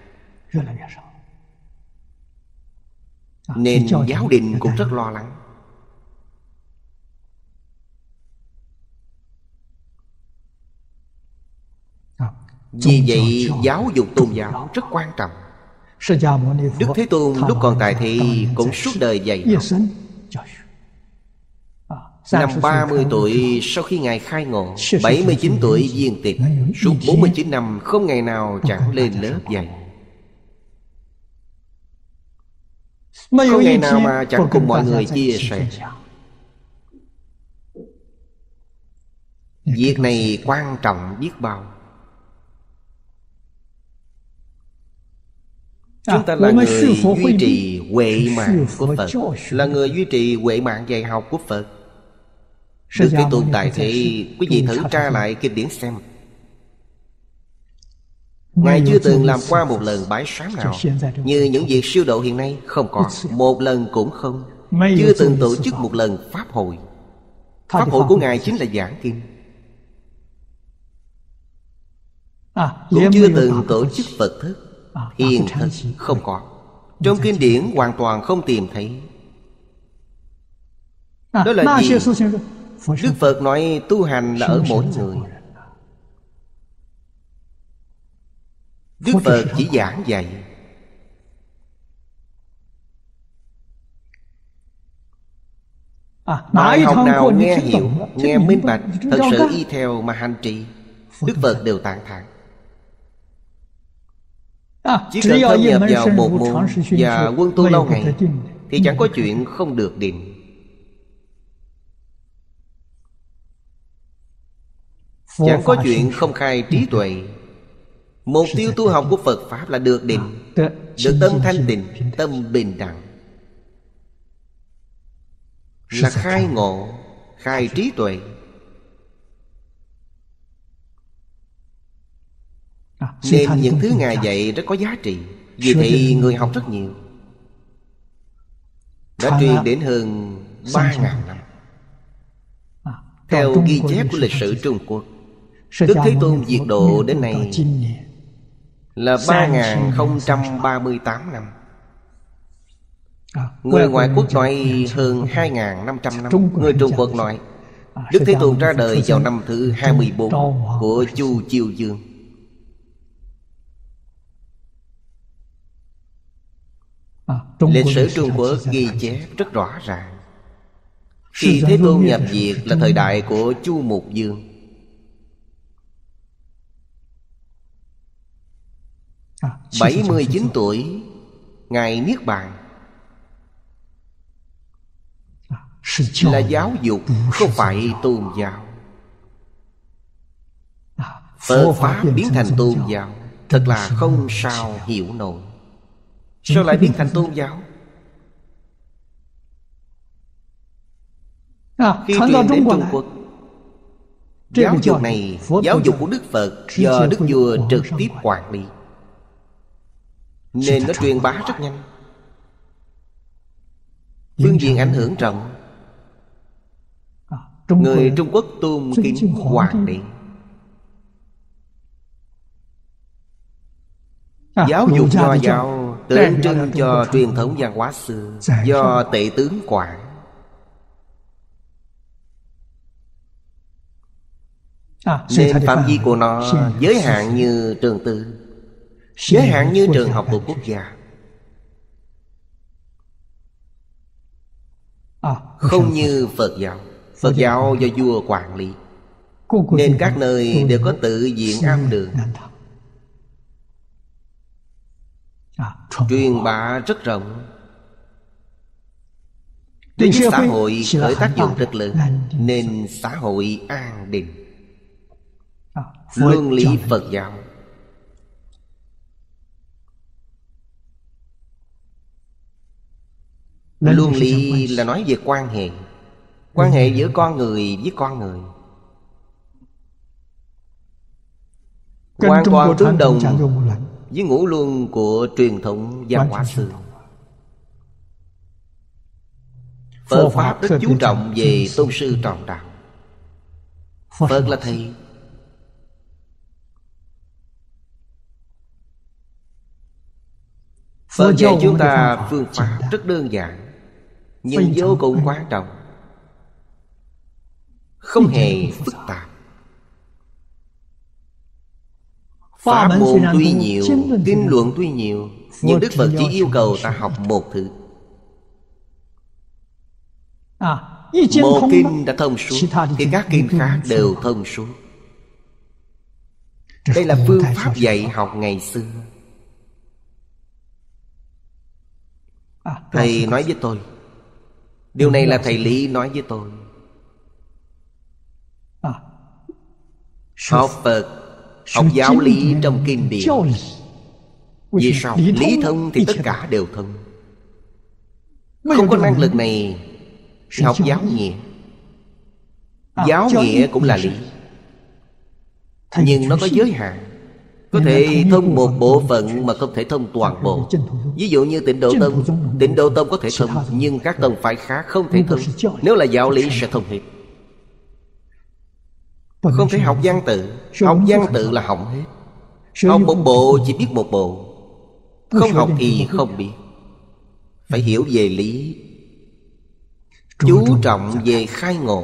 Nên giáo đình cũng rất lo lắng. Vì vậy giáo dục tôn giáo rất quan trọng. Đức Thế Tôn lúc còn tại thế cũng suốt đời dạy học. Năm ba mươi tuổi sau khi Ngài khai ngộ, bảy mươi chín tuổi viên tịch, suốt bốn mươi chín năm không ngày nào chẳng lên lớp dạy. Không ngày nào mà chẳng cùng mọi người chia sẻ. Việc này quan trọng biết bao. Chúng ta là người duy trì huệ mạng của Phật, là người duy trì huệ mạng dạy học của Phật. Đức Thế Tôn tại thế, quý vị thử tra lại kinh điển xem. Ngài chưa từng làm qua một lần bái sám nào. Như những việc siêu độ hiện nay không có, một lần cũng không. Chưa từng tổ chức một lần pháp hội. Pháp hội của Ngài chính là giảng kinh. Cũng chưa từng tổ chức Phật thất, hiền thất, không có. Trong kinh điển hoàn toàn không tìm thấy. Đó là gì? Đức Phật nói tu hành là ở mỗi người. Đức Phật chỉ giảng dạy. Bài học nào nghe hiểu, nghe minh bạch, thật sự y theo mà hành trì, Đức Phật đều tán thán. Chỉ cần thâm nhập vào một môn và quân tu lâu ngày thì chẳng có chuyện không được định. Chẳng có chuyện không khai trí tuệ. Mục tiêu tu học của Phật Pháp là được định, được tâm thanh tịnh, tâm bình đẳng, là khai ngộ, khai trí tuệ. Nên những thứ Ngài dạy rất có giá trị. Vì thế người học rất nhiều. Đã truyền đến hơn ba ngàn năm. Theo ghi chép của lịch sử Trung Quốc, Đức Thế Tôn diệt độ đến nay là ba nghìn không trăm ba mươi tám năm. Người ngoại quốc nói hơn hai nghìn năm trăm năm. Người Trung Quốc nói Đức Thế Tôn ra đời vào năm thứ hai mươi bốn của Chu Chiêu Dương. Lịch sử Trung Quốc ghi chép rất rõ ràng. Khi Thế Tôn nhập diệt là thời đại của Chu Mục Dương. bảy mươi chín tuổi Ngài niết bàn. Là giáo dục, không phải tôn giáo. Phật Pháp biến thành tôn giáo, thật là không sao hiểu nổi. Sao lại biến thành tôn giáo? Khi truyền đến Trung Quốc, giáo dục này, giáo dục của Đức Phật do Đức Vua trực tiếp quản lý, nên nó truyền bá rất nhanh. Phương diện ảnh hưởng rộng. Người Trung Quốc tôn kính Hoàng đế. Giáo dục nho giáo tượng trưng cho truyền thống văn hóa xưa, do tể tướng quản. Nên phạm vi của nó giới hạn như trường tư, giới hạn như trường học của quốc gia, không như Phật giáo. Phật giáo do vua quản lý, nên các nơi đều có tự viện am đường. Truyền bá rất rộng. Đối với xã hội khởi tác dụng rất lớn, nên xã hội an định. Luân lý Phật giáo. Luân lý là nói về quan hệ, quan hệ giữa con người với con người, hoàn toàn tương đồng với ngũ luân của truyền thống văn hóa xưa. Phật Pháp rất chú trọng về tôn sư tròn đạo. Phật là thầy. Phật dạy chúng ta phương pháp rất đơn giản, nhưng vô cùng quan trọng, không hề phức tạp. Pháp môn tuy nhiều, kinh luận tuy nhiều, nhưng Đức Phật chỉ yêu cầu ta học một thứ. Một kinh đã thông suốt thì các kinh khác đều thông suốt. Đây là phương pháp dạy học ngày xưa. Thầy nói với tôi, điều này là thầy Lý nói với tôi. Học Phật, học giáo lý trong kinh điển. Vì sao? Lý thông thì tất cả đều thông. Không có năng lực này thì học giáo nghĩa. Giáo nghĩa cũng là lý, nhưng nó có giới hạn. Có thể thông một bộ phận mà không thể thông toàn bộ. Ví dụ như Tịnh Độ Tông, Tịnh Độ Tông có thể thông, nhưng các tông phái khác không thể thông. Nếu là giáo lý sẽ thông hết. Không thể học văn tự. Học văn tự là hỏng hết. Học một bộ chỉ biết một bộ, không học thì không biết. Phải hiểu về lý, chú trọng về khai ngộ.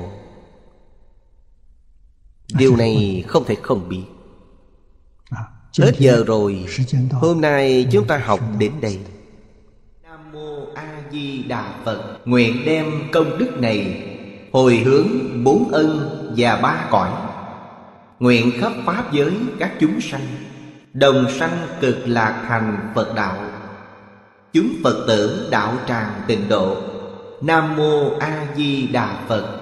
Điều này không thể không biết. Hết giờ rồi. Hôm nay chúng ta học đến đây. Nam Mô A Di Đà Phật. Nguyện đem công đức này hồi hướng bốn ân và ba cõi. Nguyện khắp pháp giới các chúng sanh đồng sanh cực lạc thành Phật đạo. Chúng Phật tử đạo tràng Tịnh độ. Nam Mô A Di Đà Phật.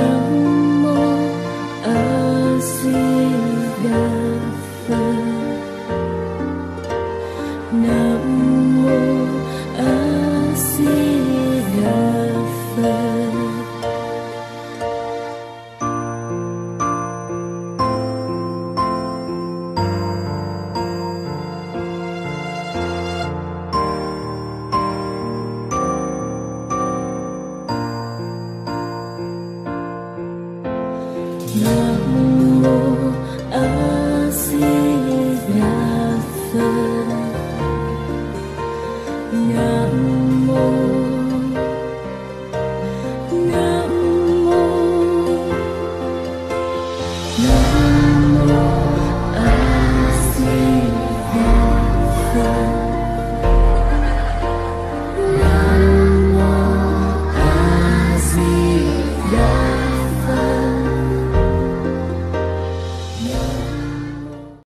Nam mô A Di Đà Phật. Nam mô A Di Đà Phật. Nam